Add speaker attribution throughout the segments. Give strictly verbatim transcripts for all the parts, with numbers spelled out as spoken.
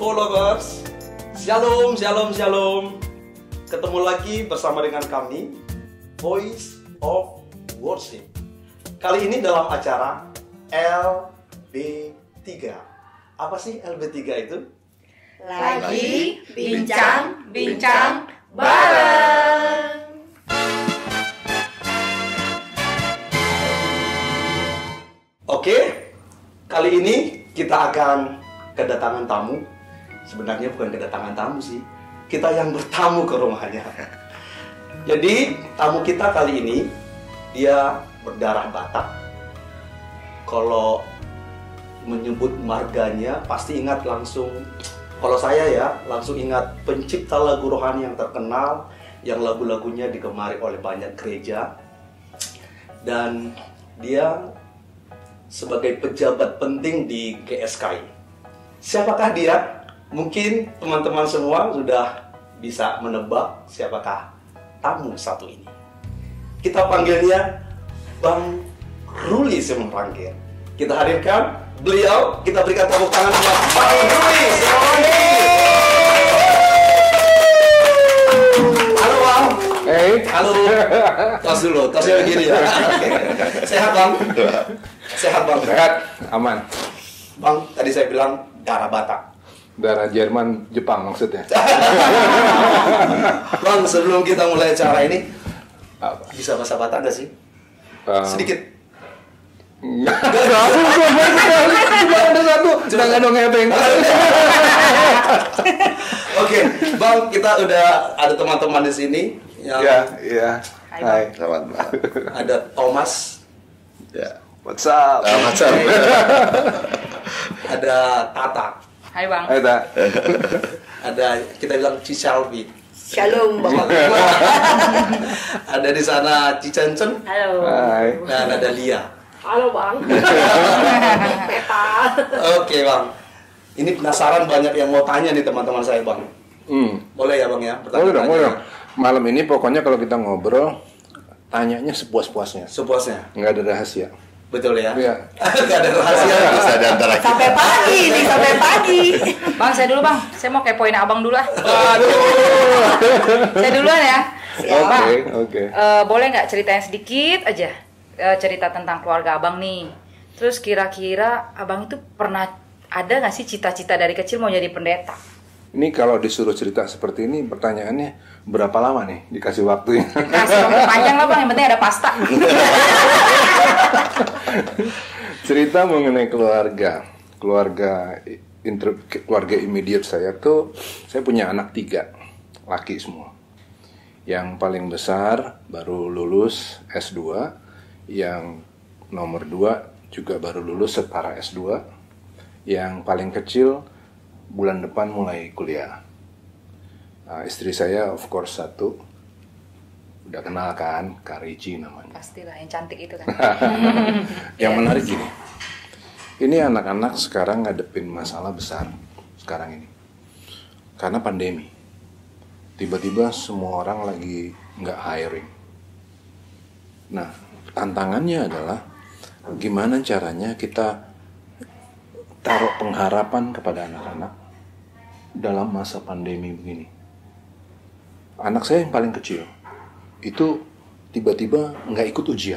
Speaker 1: followers, shalom, shalom, shalom. Ketemu lagi bersama dengan kami, Voice of Worship. Kali ini dalam acara L B tiga. Apa sih L B tiga itu?
Speaker 2: Lagi bincang-bincang bareng.
Speaker 1: Oke, kali ini kita akan kedatangan tamu. Sebenarnya bukan kedatangan tamu sih, kita yang bertamu ke rumahnya. Jadi tamu kita kali ini dia berdarah Batak. Kalau menyebut marganya pasti ingat langsung, kalau saya ya langsung ingat pencipta lagu rohani yang terkenal, yang lagu-lagunya digemari oleh banyak gereja. Dan dia sebagai pejabat penting di G S K I. Siapakah dia? Mungkin teman-teman semua sudah bisa menebak siapakah tamu satu ini. Kita panggilnya Bang Ruli Simangrangkir. Kita hadirkan beliau, kita berikan tepuk tangan buat Bang Ruli Simangrangkir. Halo Bang.
Speaker 3: Hey.
Speaker 1: Halo. Tos dulu, tosnya begini ya. Oke. Sehat Bang? Sehat Bang?
Speaker 3: Sehat, aman.
Speaker 1: Bang, tadi saya bilang darah Batak.
Speaker 3: Darah Jerman, Jepang maksudnya.
Speaker 1: Bang, sebelum kita mulai acara ini,
Speaker 3: Apa?
Speaker 1: bisa bahasa Batak nggak sih?
Speaker 3: Um,
Speaker 1: Sedikit.
Speaker 3: Nggak tahu, cuma ada satu. Jangan dong hebeng.
Speaker 1: Oke, Bang, kita udah ada teman-teman di sini. Yang
Speaker 3: Ya, iya.
Speaker 2: Hai,
Speaker 3: Hai.
Speaker 4: Selamat malam.
Speaker 1: Ada Thomas,
Speaker 4: Ya.
Speaker 3: What's up?
Speaker 4: Selamat malam.
Speaker 1: ada Tata,
Speaker 2: Hai Bang.
Speaker 3: Hai, Ta.
Speaker 1: ada kita bilang Cishalvi.
Speaker 2: Shalom Bang.
Speaker 1: Ada di sana Cicencen
Speaker 2: Halo.
Speaker 3: Hai.
Speaker 1: dan ada Lia.
Speaker 2: Halo Bang. Peta.
Speaker 1: Oke, Bang. Ini penasaran banyak yang mau tanya nih teman-teman saya, Bang.
Speaker 3: Hmm.
Speaker 1: Boleh ya, Bang ya?
Speaker 3: Boleh dong, boleh dong. Malam ini pokoknya kalau kita ngobrol, tanyanya sepuas-puasnya.
Speaker 1: Sepuasnya.
Speaker 3: Nggak ada rahasia.
Speaker 1: Betul ya?
Speaker 3: Iya.
Speaker 1: Gak ada rahasia.
Speaker 4: Bisa di antara kita.
Speaker 2: Sampai pagi nih, sampai pagi. Bang, saya dulu Bang. Saya mau kepoin Abang dulu lah.
Speaker 3: Aduh.
Speaker 2: Saya duluan ya.
Speaker 3: Oke,
Speaker 2: Bang,
Speaker 3: oke.
Speaker 2: eh, boleh nggak ceritain sedikit aja eh, cerita tentang keluarga Abang nih. Terus kira-kira Abang itu pernah ada nggak sih cita-cita dari kecil mau jadi pendeta?
Speaker 3: Ini kalau disuruh cerita seperti ini, pertanyaannya berapa lama nih dikasih waktunya?
Speaker 2: Kasih waktu panjang lah Bang, yang penting ada pasta.
Speaker 3: Cerita mengenai keluarga, keluarga inter, keluarga immediate saya tuh, saya punya anak tiga, laki semua. Yang paling besar baru lulus S dua, yang nomor dua juga baru lulus setara S dua, yang paling kecil bulan depan mulai kuliah. Nah, istri saya of course satu, udah kenal kan, Kak Ricci namanya.
Speaker 2: Pastilah yang cantik itu kan.
Speaker 3: Yang menarik gini, ini anak-anak sekarang ngadepin masalah besar sekarang ini, karena pandemi. Tiba-tiba semua orang lagi nggak hiring. Nah, tantangannya adalah gimana caranya kita taruh pengharapan kepada anak-anak dalam masa pandemi begini. Anak saya yang paling kecil itu tiba-tiba nggak ikut ujian.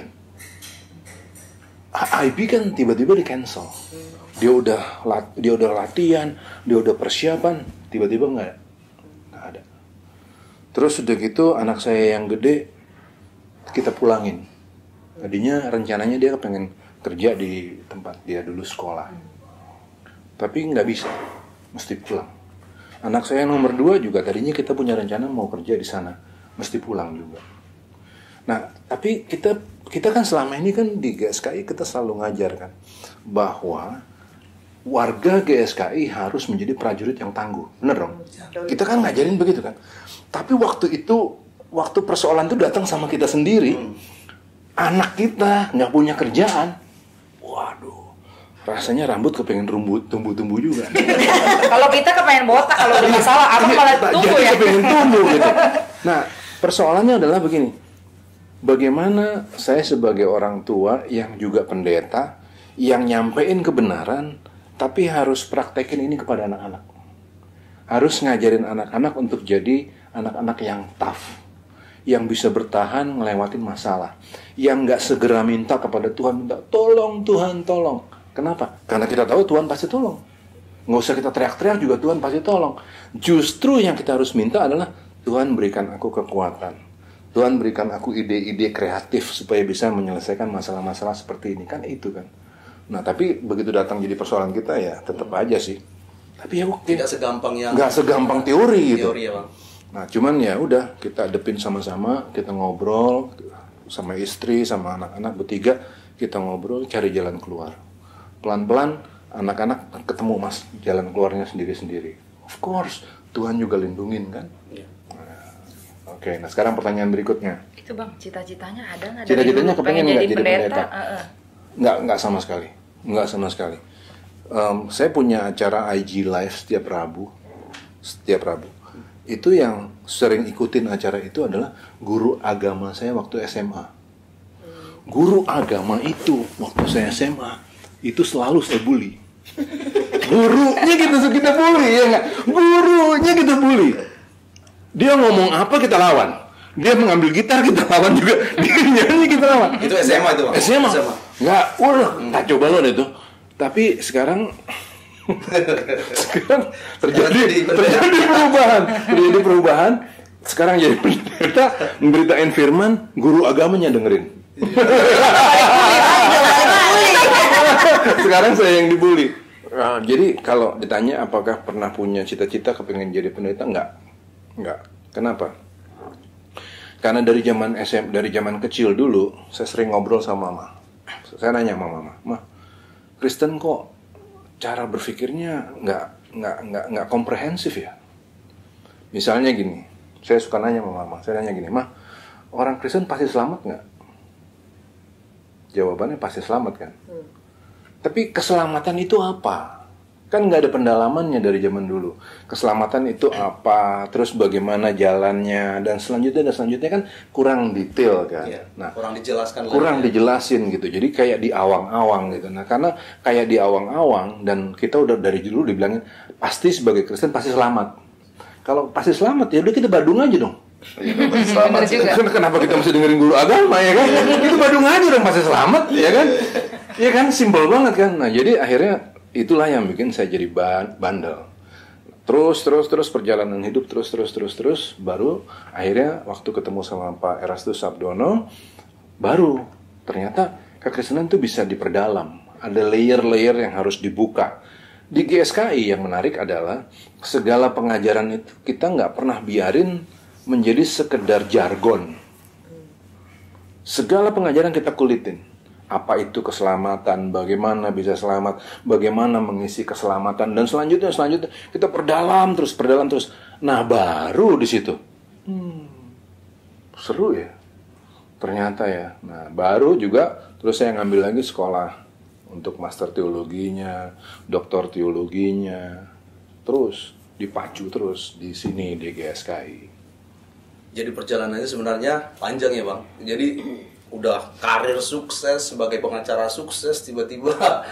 Speaker 3: I B kan tiba-tiba di cancel. Dia udah dia udah latihan, dia udah persiapan, tiba-tiba nggak nggak ada. Terus udah gitu anak saya yang gede kita pulangin. Tadinya rencananya dia pengen kerja di tempat dia dulu sekolah, tapi nggak bisa, mesti pulang. Anak saya yang nomor dua juga tadinya kita punya rencana mau kerja di sana, mesti pulang juga. Nah, tapi kita kita kan selama ini kan di G S K I kita selalu ngajarkan bahwa warga G S K I harus menjadi prajurit yang tangguh, bener dong? Kita kan ngajarin begitu kan. Tapi waktu itu, waktu persoalan itu datang sama kita sendiri, anak kita nggak punya kerjaan, waduh, rasanya rambut kepengen rumbut, tumbuh-tumbuh juga.
Speaker 2: Kalau kita kepengen botak, kalau ada masalah, Abang malah tumbuh
Speaker 3: Jadi
Speaker 2: ya.
Speaker 3: kepengen tumbuh gitu. Nah, persoalannya adalah begini. Bagaimana saya sebagai orang tua yang juga pendeta, yang nyampein kebenaran, tapi harus praktekin ini kepada anak-anak. harus ngajarin anak-anak untuk jadi anak-anak yang tough, yang bisa bertahan ngelewatin masalah, yang nggak segera minta kepada Tuhan, minta tolong Tuhan tolong. Kenapa? Karena kita tahu Tuhan pasti tolong. Nggak usah kita teriak-teriak juga Tuhan pasti tolong. Justru yang kita harus minta adalah Tuhan berikan aku kekuatan, Tuhan berikan aku ide-ide kreatif supaya bisa menyelesaikan masalah-masalah seperti ini. Kan itu kan. Nah tapi begitu datang jadi persoalan kita ya tetap aja sih. Tapi ya oke.
Speaker 1: Tidak segampang yang
Speaker 3: nggak segampang teori gitu.
Speaker 1: Teori ya bang.
Speaker 3: Nah cuman ya udah kita hadepin sama-sama, kita ngobrol sama istri sama anak-anak bertiga, kita ngobrol cari jalan keluar. Pelan-pelan anak-anak ketemu mas jalan keluarnya sendiri-sendiri. Of course Tuhan juga lindungin kan.
Speaker 1: Iya.
Speaker 3: Nah, oke, nah sekarang pertanyaan berikutnya.
Speaker 2: Itu bang, cita-citanya ada nggak?
Speaker 3: Cita-citanya kepengen nggak jadi pendeta?
Speaker 2: Uh -uh.
Speaker 3: Nggak, nggak sama sekali. Nggak sama sekali. Um, saya punya acara I G Live setiap Rabu. Setiap Rabu. Itu yang sering ikutin acara itu adalah guru agama saya waktu S M A. Guru agama itu waktu saya S M A itu selalu saya bully. Gurunya kita kita bully ya nggak? Gurunya kita bully. Dia ngomong apa kita lawan. Dia mengambil gitar kita lawan juga. Dia nyanyi kita lawan.
Speaker 1: Itu S M A itu bang?
Speaker 3: S M A. Nggak, udah, kacau banget itu. Tapi sekarang sekarang terjadi terjadi perubahan, terjadi perubahan. Sekarang jadi pendeta, memberitain firman, guru agamanya dengerin. Sekarang saya yang dibully. Nah, jadi kalau ditanya apakah pernah punya cita-cita kepengen jadi pendeta, enggak, enggak. Kenapa? Karena dari zaman S M, dari zaman kecil dulu, saya sering ngobrol sama mama. Saya nanya sama mama, Ma, Kristen kok cara berpikirnya nggak nggak nggak nggak komprehensif ya? Misalnya gini, saya suka nanya sama mama, saya nanya gini, Ma, orang Kristen pasti selamat nggak? Jawabannya pasti selamat kan? Hmm. Tapi keselamatan itu apa? Kan nggak ada pendalamannya dari zaman dulu. Keselamatan itu apa? Terus bagaimana jalannya? Dan selanjutnya dan selanjutnya kan kurang detail kan.
Speaker 1: Iya,
Speaker 3: nah,
Speaker 1: kurang dijelaskan.
Speaker 3: Kurang
Speaker 1: lagi.
Speaker 3: dijelasin gitu. Jadi kayak di awang-awang gitu. Nah, karena kayak di awang-awang dan kita udah dari dulu dibilangin pasti sebagai Kristen pasti selamat. Kalau pasti selamat ya udah kita badung aja dong.
Speaker 2: Selamat juga.
Speaker 3: Kenapa kita mesti dengerin guru agama ya kan? Itu badung aja dong pasti selamat ya kan? Ya kan simpel banget kan. Nah, jadi akhirnya itulah yang bikin saya jadi bandel. Terus, terus, terus perjalanan hidup terus, terus, terus, terus. Baru akhirnya waktu ketemu sama Pak Erastus Sabdono, baru ternyata kekristenan itu bisa diperdalam. Ada layer-layer yang harus dibuka. Di G S K I yang menarik adalah segala pengajaran itu kita nggak pernah biarin menjadi sekedar jargon. Segala pengajaran kita kulitin. Apa itu keselamatan, bagaimana bisa selamat, bagaimana mengisi keselamatan, dan selanjutnya, selanjutnya kita perdalam terus, perdalam terus. Nah baru di situ, hmm, seru ya, ternyata ya. Nah baru juga, terus saya ngambil lagi sekolah untuk master teologinya, doktor teologinya, terus dipacu terus di sini di G S K I.
Speaker 1: Jadi perjalanannya sebenarnya panjang ya bang. Jadi udah karir sukses sebagai pengacara sukses tiba-tiba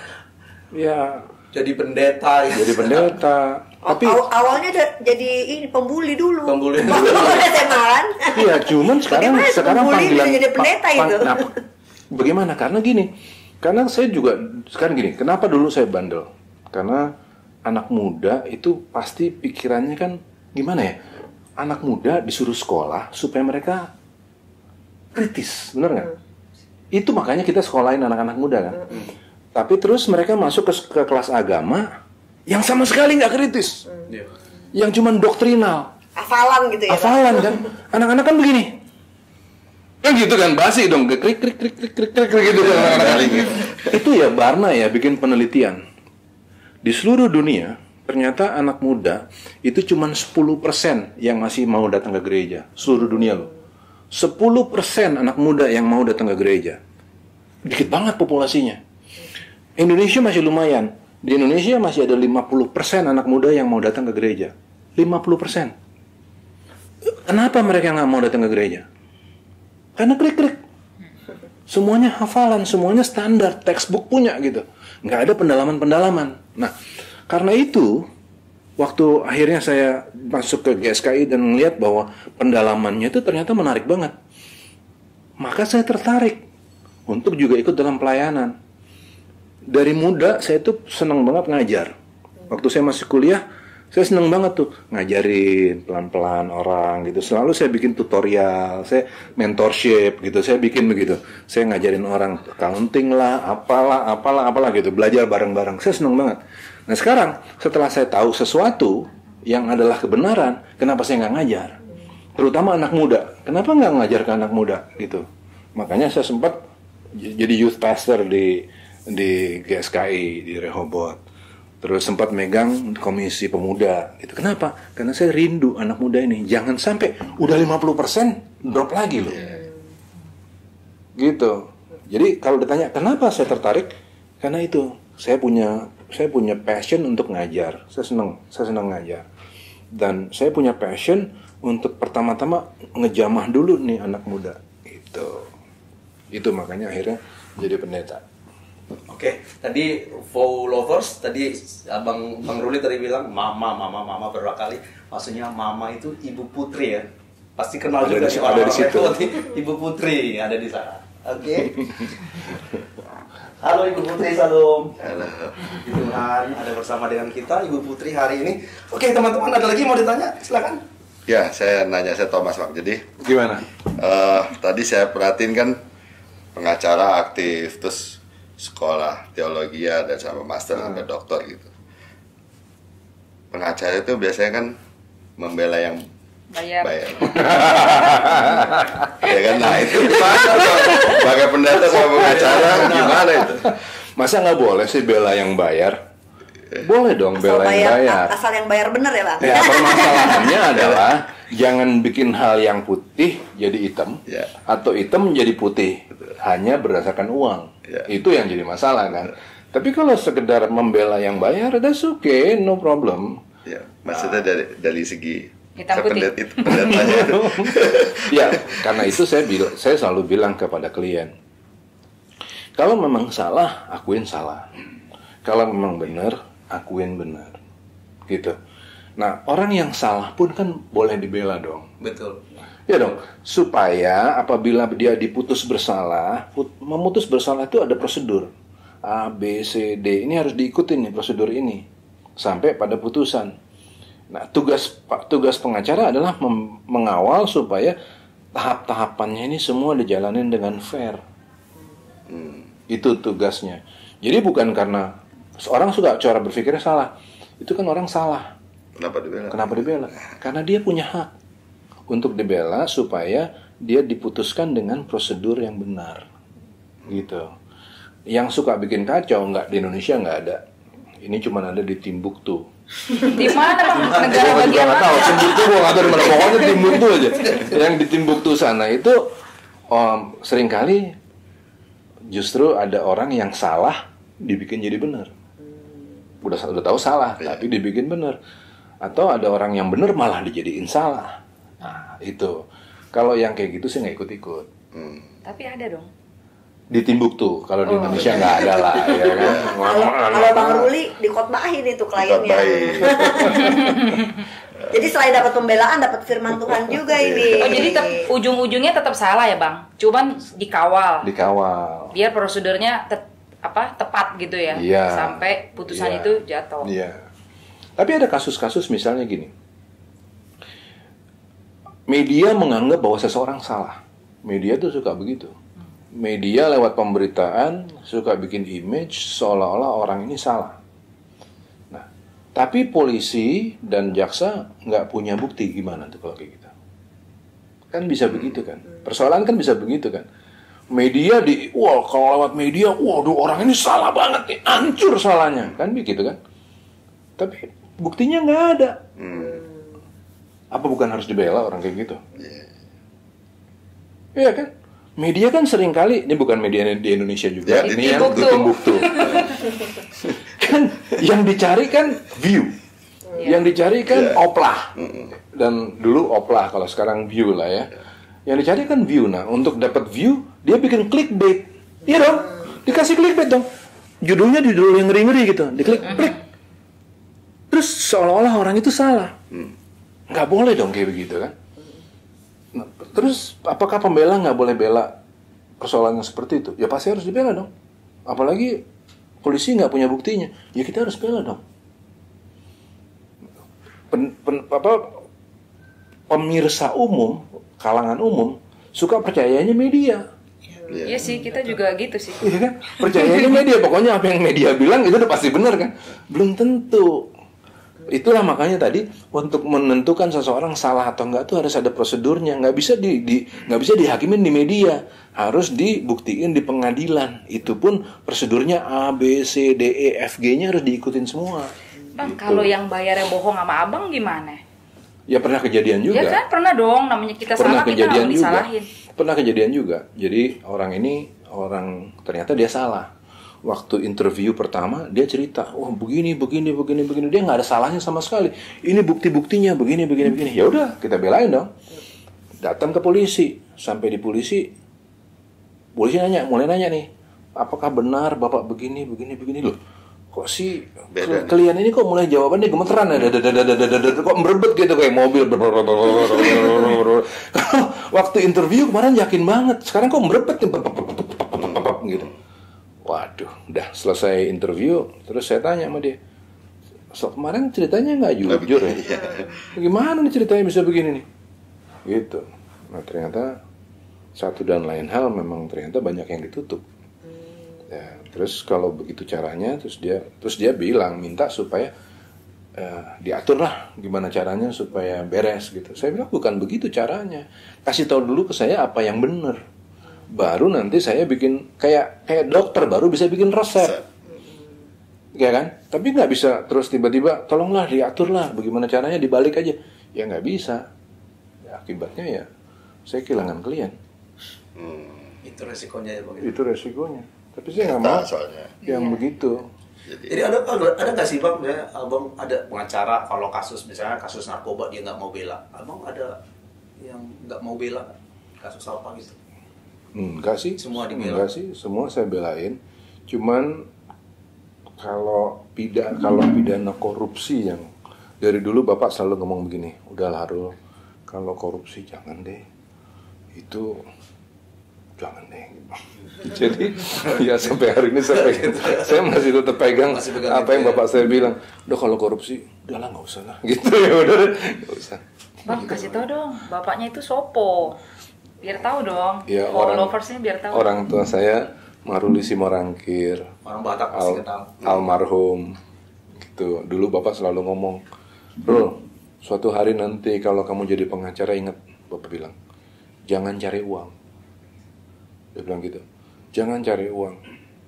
Speaker 3: ya
Speaker 1: jadi pendeta ya.
Speaker 3: Jadi pendeta. Tapi
Speaker 5: Aw awalnya ada, jadi ini pembuli dulu.
Speaker 1: Pembuli dulu.
Speaker 5: S M A kan?
Speaker 3: iya, cuman sekarang
Speaker 5: Bagaimana
Speaker 3: sekarang
Speaker 5: pembuli
Speaker 3: panggilan
Speaker 5: bisa jadi pendeta
Speaker 3: pa-
Speaker 5: itu?
Speaker 3: nah, bagaimana? Karena gini. Karena saya juga sekarang gini, kenapa dulu saya bandel? Karena anak muda itu pasti pikirannya kan gimana ya? Anak muda disuruh sekolah supaya mereka kritis, bener nggak? Hmm. Itu makanya kita sekolahin anak-anak muda kan. Hmm. Tapi terus mereka masuk ke, ke kelas agama yang sama sekali nggak kritis, hmm. yang cuman doktrinal,
Speaker 5: hafalan gitu ya.
Speaker 3: Hafalan kan, anak-anak kan begini, kan gitu kan, basi dong, krik krik krik krik krik krik gitu kan anak-anak. Itu ya Barna ya bikin penelitian di seluruh dunia. Ternyata anak muda itu cuma sepuluh persen yang masih mau datang ke gereja. Seluruh dunia loh. sepuluh persen anak muda yang mau datang ke gereja. Dikit banget populasinya. Indonesia masih lumayan. Di Indonesia masih ada lima puluh persen anak muda yang mau datang ke gereja. lima puluh persen. Kenapa mereka nggak mau datang ke gereja? Karena klik-klik. Semuanya hafalan, semuanya standar, textbook punya gitu. Nggak ada pendalaman-pendalaman. Nah, karena itu, waktu akhirnya saya masuk ke G S K I dan melihat bahwa pendalamannya itu ternyata menarik banget, maka saya tertarik untuk juga ikut dalam pelayanan. Dari muda saya tuh senang banget ngajar. Waktu saya masih kuliah, saya senang banget tuh ngajarin pelan-pelan orang gitu. Selalu saya bikin tutorial, saya mentorship gitu, saya bikin begitu. Saya ngajarin orang accounting lah, apalah, apalah, apalah gitu, belajar bareng-bareng. Saya senang banget. Nah sekarang setelah saya tahu sesuatu yang adalah kebenaran, kenapa saya nggak ngajar? Terutama anak muda. Kenapa nggak ngajar ke anak muda gitu? Makanya saya sempat jadi youth pastor di di G S K I di Rehoboth. Terus sempat megang komisi pemuda gitu. Kenapa? Karena saya rindu anak muda ini jangan sampai udah lima puluh persen drop lagi loh. Gitu. Jadi kalau ditanya kenapa saya tertarik? Karena itu, saya punya saya punya passion untuk ngajar. Saya senang, saya senang ngajar. Dan saya punya passion untuk pertama-tama ngejamah dulu nih anak muda. Itu. Itu makanya akhirnya jadi pendeta.
Speaker 1: Oke, tadi Vow Lovers, tadi Abang Bang Ruli tadi bilang mama, mama, mama beberapa kali. Maksudnya mama itu ibu putri ya. Pasti kenal
Speaker 3: Ada
Speaker 1: juga
Speaker 3: di-
Speaker 1: nih
Speaker 3: ada
Speaker 1: orang-orang
Speaker 3: di situ.
Speaker 1: Rehoboth, ibu putri ada di sana. Oke. Halo Ibu Putri, salam.
Speaker 4: Halo.
Speaker 1: Tuhan ada bersama dengan kita Ibu Putri hari ini. Oke teman-teman, ada lagi mau ditanya? Silakan.
Speaker 4: Ya, saya nanya, saya Thomas Pak. Jadi,
Speaker 3: Gimana?
Speaker 4: eh, tadi saya perhatiin kan pengacara aktif, terus sekolah teologi ya, dan sama master sampai doktor gitu. Pengacara itu biasanya kan membela yang
Speaker 2: Bayar.
Speaker 4: bayar. Ya kan, nah itu gimana dong? Sebagai pendeta sama pengacara gimana itu?
Speaker 3: Masa nggak boleh sih bela yang bayar? Boleh dong
Speaker 5: Asal
Speaker 3: bela yang bayar.
Speaker 5: bayar, asal yang bayar bener ya Bang.
Speaker 3: Ya permasalahannya adalah jangan bikin hal yang putih jadi hitam,
Speaker 4: Ya.
Speaker 3: atau hitam jadi putih hanya berdasarkan uang.
Speaker 4: Ya.
Speaker 3: Itu yang jadi masalah kan. Tapi kalau sekedar membela yang bayar, that's okay, no problem.
Speaker 4: Ya, maksudnya dari dari segi
Speaker 2: Hitam
Speaker 4: saya
Speaker 2: putih.
Speaker 4: pendet- itu pendetanya itu.
Speaker 3: Ya, karena itu saya bil- saya selalu bilang kepada klien, kalau memang salah, akuin salah. Kalau memang benar, akuin benar. Gitu. Nah, orang yang salah pun kan boleh dibela dong.
Speaker 1: Betul.
Speaker 3: Ya dong, supaya apabila dia diputus bersalah, put- memutus bersalah itu ada prosedur. A, B, C, D. Ini harus diikutin nih prosedur ini sampai pada putusan. Nah, tugas Pak tugas pengacara adalah mem- mengawal supaya tahap-tahapannya ini semua dijalanin dengan fair. Itu tugasnya. Jadi bukan karena orang suka cara berpikirnya salah. Itu kan orang salah.
Speaker 4: Kenapa dibela?
Speaker 3: Kenapa dibela? Karena dia punya hak untuk dibela supaya dia diputuskan dengan prosedur yang benar. Gitu. Yang suka bikin kacau nggak di Indonesia nggak ada. Ini cuma ada di Timbuktu.
Speaker 2: Di mana Bang? Negara
Speaker 3: Gua juga
Speaker 2: bagian
Speaker 3: nggak
Speaker 2: mana?
Speaker 3: tahu. Timbuktu gua nggak tahu di mana. Pokoknya Timbuktu aja. Yang di Timbuktu sana itu um, seringkali justru ada orang yang salah dibikin jadi benar. Udah udah tahu salah, tapi dibikin benar. Atau ada orang yang benar malah dijadiin salah. Nah, itu. Kalau yang kayak gitu sih nggak ikut-ikut.
Speaker 2: Tapi ada dong.
Speaker 3: Di Timbuktu, kalau di Indonesia nggak ada lah, ya kan?
Speaker 5: Kalau kalau Bang Ruli dikotbahin itu kliennya.
Speaker 4: Dikotbahin.
Speaker 5: Jadi selain dapat pembelaan, dapat firman Tuhan juga ini.
Speaker 2: Oh jadi tep- ujung-ujungnya tetap salah ya Bang? Cuman dikawal.
Speaker 3: Dikawal.
Speaker 2: Biar prosedurnya tet- apa tepat gitu ya.
Speaker 3: Iya.
Speaker 2: Sampai putusan
Speaker 3: Iya.
Speaker 2: itu jatuh.
Speaker 3: Iya. Tapi ada kasus-kasus misalnya gini. Media menganggap bahwa seseorang salah. Media tuh suka begitu. Media lewat pemberitaan suka bikin image seolah-olah orang ini salah. Nah, tapi polisi dan jaksa nggak punya bukti, gimana tuh kalau kayak gitu? Kan bisa begitu kan? Persoalan kan bisa begitu kan? Media di, wah kalau lewat media, waduh orang ini salah banget nih, hancur salahnya, kan begitu kan? Tapi buktinya nggak ada. Apa bukan harus dibela orang kayak gitu? Iya kan? Media kan sering kali, ini bukan media di Indonesia juga,
Speaker 4: Ya,
Speaker 3: ini
Speaker 2: di
Speaker 3: yang di
Speaker 2: Timbuktu.
Speaker 3: Timbuktu. Kan yang dicari kan view, yang dicari kan oplah, dan dulu oplah, kalau sekarang view lah ya. Yang dicari kan view. Nah, untuk dapat view, dia bikin clickbait, iya dong, dikasih clickbait dong. Judulnya judul yang ngeri-ngeri gitu, diklik, klik. Terus seolah-olah orang itu salah. Nggak boleh dong kayak begitu kan. Nah, terus apakah pembela nggak boleh bela persoalan yang seperti itu? Ya pasti harus dibela dong. Apalagi polisi nggak punya buktinya, ya kita harus bela dong. Pen, pen, apa, pemirsa umum, kalangan umum suka percayanya media.
Speaker 2: Iya sih, kita juga gitu sih.
Speaker 3: Iya kan? Percayanya media, pokoknya apa yang media bilang itu udah pasti benar kan? Belum tentu. Itulah makanya tadi untuk menentukan seseorang salah atau enggak tuh harus ada prosedurnya. Nggak bisa di, di nggak bisa dihakimin di media, harus dibuktiin di pengadilan. Itu pun prosedurnya A, B, C, D, E, F, G-nya harus diikutin semua.
Speaker 2: Bang,
Speaker 3: Gitu.
Speaker 2: kalau yang bayarnya bohong sama abang gimana?
Speaker 3: Ya pernah kejadian juga.
Speaker 2: Ya kan pernah dong, namanya kita
Speaker 3: Pernah
Speaker 2: salah kita
Speaker 3: kejadian
Speaker 2: nggak
Speaker 3: juga.
Speaker 2: disalahin.
Speaker 3: Pernah kejadian juga. Jadi orang ini orang ternyata dia salah. Waktu interview pertama dia cerita, oh begini, begini, begini, begini. Dia nggak ada salahnya sama sekali. Ini bukti-buktinya, begini, begini, begini. Ya udah, kita belain dong. Datang ke polisi, sampai di polisi, polisi nanya, mulai nanya nih, apakah benar bapak begini, begini, begini loh? Kok sih
Speaker 4: Beda.
Speaker 3: kalian ini kok mulai jawabannya gemeteran ya, kok merebet gitu kayak mobil. Kalau waktu interview kemarin yakin banget, sekarang kok merebet gitu. Waduh, udah selesai interview, terus saya tanya sama dia, so kemarin ceritanya nggak jujur ya? Gimana nih ceritanya bisa begini nih? Gitu. Nah ternyata satu dan lain hal memang ternyata banyak yang ditutup. Ya, terus kalau begitu caranya, terus dia terus dia bilang minta supaya uh, diatur lah gimana caranya supaya beres gitu. Saya bilang bukan begitu caranya. Kasih tahu dulu ke saya apa yang benar. Baru nanti saya bikin kayak kayak dokter baru bisa bikin resep, ya kan? Tapi nggak bisa terus tiba-tiba tolonglah diatur lah bagaimana caranya dibalik aja, ya nggak bisa. Ya, akibatnya ya saya kehilangan klien.
Speaker 4: Hmm.
Speaker 1: Itu resikonya ya bang.
Speaker 3: Itu resikonya. Tapi saya nggak mau
Speaker 4: soalnya.
Speaker 3: yang begitu.
Speaker 4: Jadi,
Speaker 1: Jadi ada ada ada nggak sih bang, ya, abang ada pengacara kalau kasus misalnya kasus narkoba dia nggak mau bela, abang ada yang nggak mau bela kasus apa gitu?
Speaker 3: Enggak sih,
Speaker 1: Semua dibela.
Speaker 3: enggak sih, semua saya belain. Cuman kalau pidana kalau pidana korupsi yang dari dulu Bapak selalu ngomong begini, udahlah Rul, kalau korupsi jangan deh, itu jangan deh. Jadi ya sampai hari ini saya, pegang, saya masih tetap pegang
Speaker 1: Masih pegang
Speaker 3: apa
Speaker 1: itu
Speaker 3: yang
Speaker 1: ya.
Speaker 3: Bapak saya bilang. Udah kalau korupsi, udahlah nggak usah lah, gitu ya udah, deh, nggak usah.
Speaker 2: Bang, kasih tau dong, bapaknya itu sopo. Biar tahu dong,
Speaker 3: Ya, orang,
Speaker 2: followersnya biar tahu.
Speaker 3: orang tua saya Maruli Simorangkir,
Speaker 1: Orang Batak pasti
Speaker 3: Al,
Speaker 1: kenal.
Speaker 3: almarhum gitu. Dulu Bapak selalu ngomong, Rul, suatu hari nanti kalau kamu jadi pengacara, ingat Bapak bilang, jangan cari uang. Dia bilang gitu, jangan cari uang.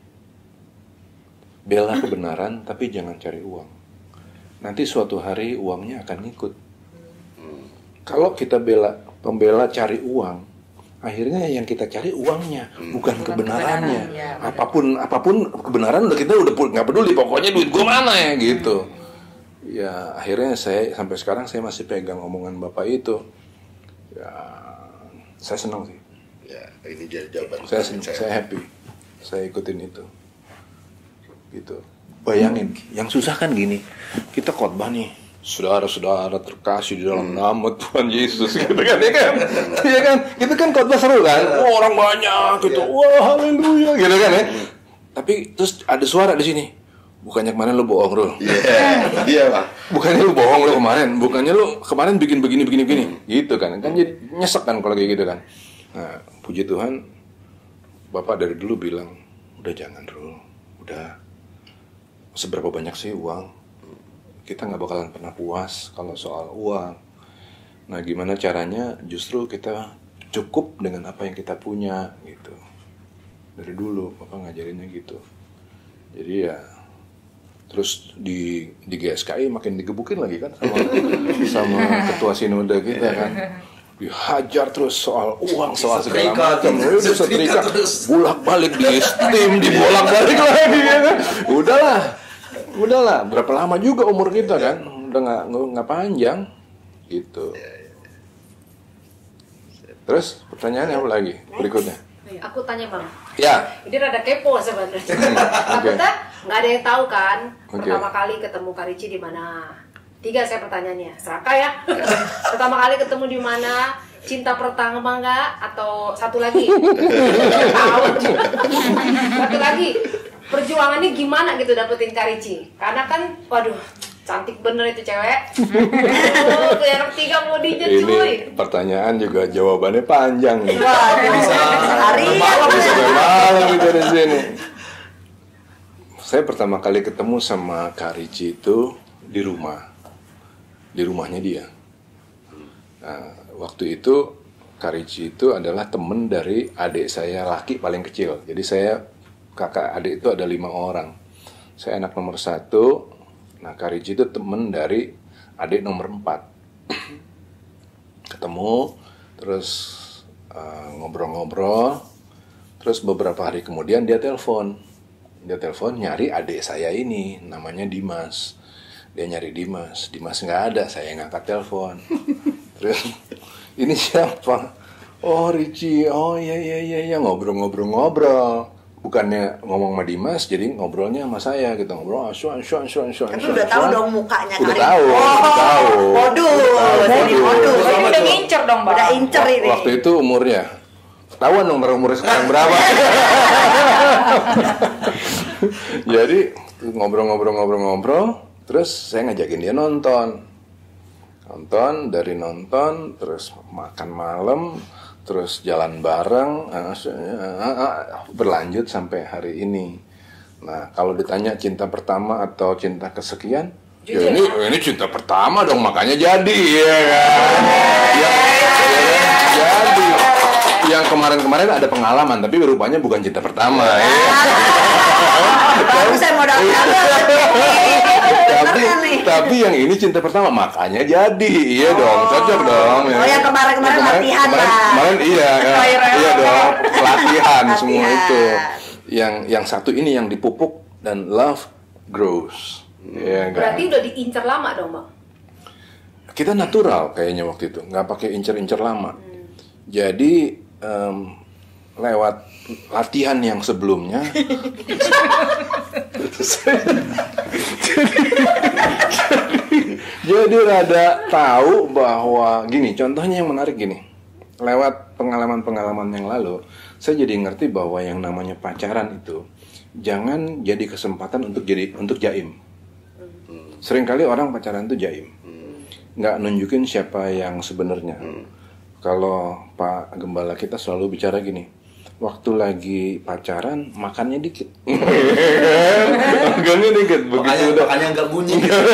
Speaker 3: Bela kebenaran tapi jangan cari uang. Nanti suatu hari uangnya akan ngikut. Kalau kita bela pembela cari uang, akhirnya yang kita cari uangnya, bukan,
Speaker 2: Bukan
Speaker 3: kebenarannya.
Speaker 2: kebenaran, ya, benar.
Speaker 3: apapun apapun kebenaran udah kita udah pu- nggak peduli, pokoknya duit gua mana ya gitu. Ya akhirnya saya sampai sekarang saya masih pegang omongan Bapak itu. Ya saya senang sih.
Speaker 4: ya ini jadi jawaban
Speaker 3: Saya senang, saya happy. Saya ikutin itu. Gitu. Bayangin, yang susah kan gini. Kita khotbah nih. Saudara-saudara terkasih di dalam nama Tuhan Yesus gitu kan, ya kan? Iya kan? Kita kan khotbah seru kan? Wah, orang banyak gitu. Wah, haleluya gitu kan ya. Tapi terus ada suara di sini. Bukannya kemarin lu bohong, Rul.
Speaker 4: Iya, iya Pak.
Speaker 3: Bukannya lu bohong lu kemarin. Bukannya lu kemarin bikin begini begini begini. Gitu kan. Kan jadi nyesek kan kalau kayak gitu kan. Nah, puji Tuhan Bapak dari dulu bilang, "Udah jangan, Rul. Udah. Seberapa banyak sih uang? Kita nggak bakalan pernah puas kalau soal uang. Nah, gimana caranya? Justru kita cukup dengan apa yang kita punya gitu. Dari dulu Bapak ngajarinnya gitu. Jadi ya, terus di di G S K I makin digebukin lagi kan sama sama ketua sinode kita kan. Dihajar terus soal uang, soal segala
Speaker 1: Setrika
Speaker 3: macam.
Speaker 1: tuh.
Speaker 3: Udah
Speaker 1: Setrika
Speaker 3: setrika
Speaker 1: terus.
Speaker 3: bolak-balik di steam, dibolak-balik lagi ya kan. Udahlah. Udahlah, berapa lama juga umur kita kan? Udah nggak nggak panjang, gitu. Terus pertanyaannya apa lagi berikutnya?
Speaker 6: Aku tanya bang,
Speaker 3: Ya,
Speaker 6: ini rada kepo sebenarnya. Takutnya nggak ada yang tahu kan
Speaker 3: Oke.
Speaker 6: pertama kali ketemu Kak Ricci di mana. Tiga saya pertanyaannya. Seraka ya. Pertama kali ketemu di mana? Cinta pertama enggak? Atau satu lagi? Tahu. Satu lagi. Perjuangannya gimana gitu dapetin Karici? Karena kan, waduh, cantik bener itu cewek. Oh, tuh yang tiga mau dijet cuy.
Speaker 3: Ini pertanyaan juga jawabannya panjang nih.
Speaker 5: Bisa sehari
Speaker 3: Sampai malam kita di sini. Saya pertama kali ketemu sama Karici itu di rumah, di rumahnya dia. Nah, waktu itu Karici itu adalah temen dari adik saya laki paling kecil. Jadi saya kakak adik itu ada lima orang. Saya anak nomor satu. Nah, Karici itu temen dari adik nomor empat. Ketemu, terus uh, ngobrol-ngobrol, terus beberapa hari kemudian dia telepon. Dia telepon nyari adik saya ini, namanya Dimas. Dia nyari Dimas, Dimas nggak ada, saya ngangkat telepon. Terus, ini siapa? Oh, Ricci, oh iya iya iya, iya. ngobrol-ngobrol-ngobrol. Bukannya ngomong sama Dimas, jadi ngobrolnya sama saya gitu, ngobrol asyuan asyuan asyuan asyuan.
Speaker 5: Tapi udah tahu dong mukanya
Speaker 3: Udah
Speaker 5: Karici.
Speaker 3: tahu,
Speaker 5: Oh,
Speaker 3: udah tahu.
Speaker 5: modus, ini modus.
Speaker 2: Ini udah ngincer dong, Bang.
Speaker 5: Udah incer ini.
Speaker 3: Waktu itu umurnya, ketahuan dong umurnya sekarang berapa. Jadi ngobrol-ngobrol-ngobrol-ngobrol, terus saya ngajakin dia nonton. Nonton, dari nonton, terus makan malam, terus jalan bareng, berlanjut sampai hari ini. Nah, kalau ditanya cinta pertama atau cinta kesekian, ya ini ini cinta pertama dong, makanya jadi ya kan. Ya, ya, jadi yang kemarin-kemarin ada pengalaman, tapi rupanya bukan cinta pertama. Ya.
Speaker 5: Baru saya mau daftar.
Speaker 3: tapi tapi yang ini cinta pertama, makanya jadi. Iya dong, cocok dong.
Speaker 5: Oh, yang kemarin-kemarin latihan
Speaker 3: kemarin,
Speaker 5: lah.
Speaker 3: kemarin iya, ya, iya dong, pelatihan semua
Speaker 5: Latihan.
Speaker 3: itu. Yang yang satu ini yang dipupuk dan love grows. Iya kan?
Speaker 6: Berarti udah diincer lama dong, Bang?
Speaker 3: Kita natural kayaknya waktu itu, nggak pakai incer-incer lama. Jadi em, lewat latihan yang sebelumnya, jadi rada tahu bahwa gini, contohnya yang menarik gini, lewat pengalaman-pengalaman yang lalu, saya jadi ngerti bahwa yang namanya pacaran itu jangan jadi kesempatan untuk jadi untuk jaim. Seringkali orang pacaran itu jaim, nggak nunjukin siapa yang sebenarnya. Kalau Pak Gembala kita selalu bicara gini, waktu lagi pacaran makannya dikit, makannya dikit, begitu
Speaker 1: Makanya,
Speaker 3: udah.
Speaker 1: makanya nggak bunyi.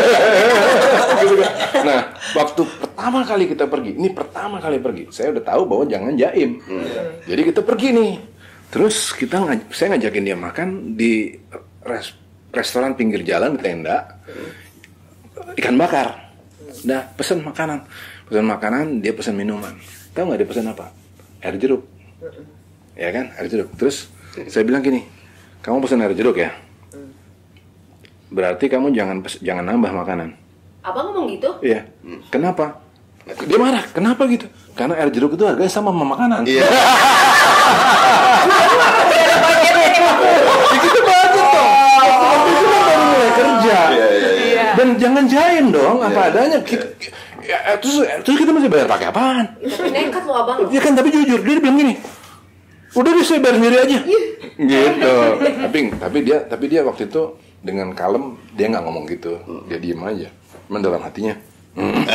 Speaker 3: Nah, waktu pertama kali kita pergi, ini pertama kali pergi, saya udah tahu bahwa jangan jaim. Jadi kita pergi nih, terus kita ngaj- saya ngajakin dia makan di res- restoran pinggir jalan, tenda, ikan bakar. Nah, pesen makanan, pesen makanan, dia pesen minuman. Tahu nggak dia pesen apa? Air jeruk. Ya kan, air jeruk. Terus saya bilang gini, kamu pesen air jeruk ya? Berarti kamu jangan pes- jangan nambah makanan.
Speaker 6: Abang ngomong gitu?
Speaker 3: Iya. Kenapa? Dia marah. Kenapa gitu? Karena air jeruk itu harganya sama sama makanan.
Speaker 4: Iya.
Speaker 3: Kita budget dong. Waktu itu kan baru mulai kerja.
Speaker 4: Iya, iya, iya.
Speaker 3: Dan jangan jaim dong, apa adanya. Kita, ya, terus, terus kita masih bayar pakai apaan?
Speaker 6: Tapi nekat lo abang.
Speaker 3: Ya kan, tapi jujur dia bilang gini. Udah deh, saya bayar sendiri aja. Gitu. Tapi tapi dia tapi dia waktu itu dengan kalem, dia nggak ngomong gitu. Dia diem aja. Cuman dalam hatinya. "Hmm."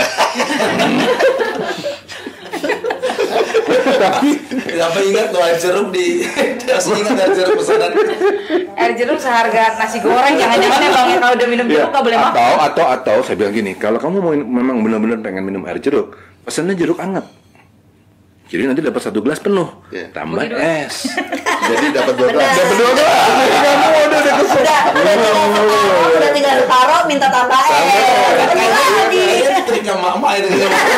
Speaker 3: Tapi
Speaker 1: Kenapa ingat tuh air jeruk di masih ingat air jeruk pesanan.
Speaker 2: Air jeruk seharga nasi goreng, jangan-jangan ya Bang, ya, kalau udah minum
Speaker 3: ya,
Speaker 2: jeruk nggak boleh makan.
Speaker 3: atau atau atau saya bilang gini, kalau kamu mau memang benar-benar pengen minum air jeruk, pesannya jeruk hangat. Jadi nanti dapat satu gelas penuh,
Speaker 4: Iya.
Speaker 3: tambah es.
Speaker 4: Jadi dapat dua gelas.
Speaker 3: Dapat dua gelas. Kamu udah udah kesel.
Speaker 5: Udah, udah tinggal taruh, udah tinggal taruh, minta tambah es. Jadi
Speaker 1: Kayaknya triknya mama itu.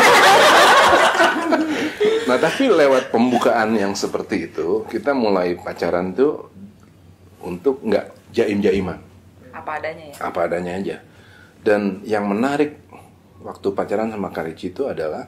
Speaker 3: Nah, tapi lewat pembukaan yang seperti itu, kita mulai pacaran tuh untuk nggak jaim-jaiman,
Speaker 2: Apa adanya ya.
Speaker 3: apa adanya aja. Dan yang menarik waktu pacaran sama Karici itu adalah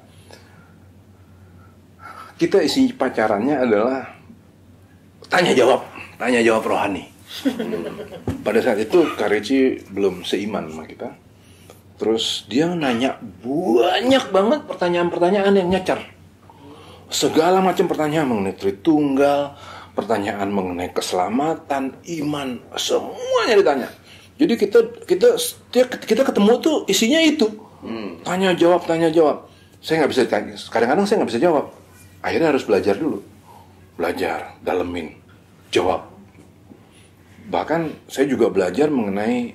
Speaker 3: kita isi pacarannya adalah tanya jawab, tanya jawab rohani. Pada saat itu Karici belum seiman sama kita. Terus dia nanya banyak banget pertanyaan-pertanyaan yang nyecer. Segala macam pertanyaan mengenai Tritunggal, pertanyaan mengenai keselamatan, iman, semuanya ditanya. Jadi kita kita kita ketemu tuh isinya itu. Hmm. Tanya jawab, tanya jawab. Saya nggak bisa tanya. Kadang-kadang saya nggak bisa jawab. Akhirnya harus belajar dulu. Belajar, dalemin, jawab. Bahkan saya juga belajar mengenai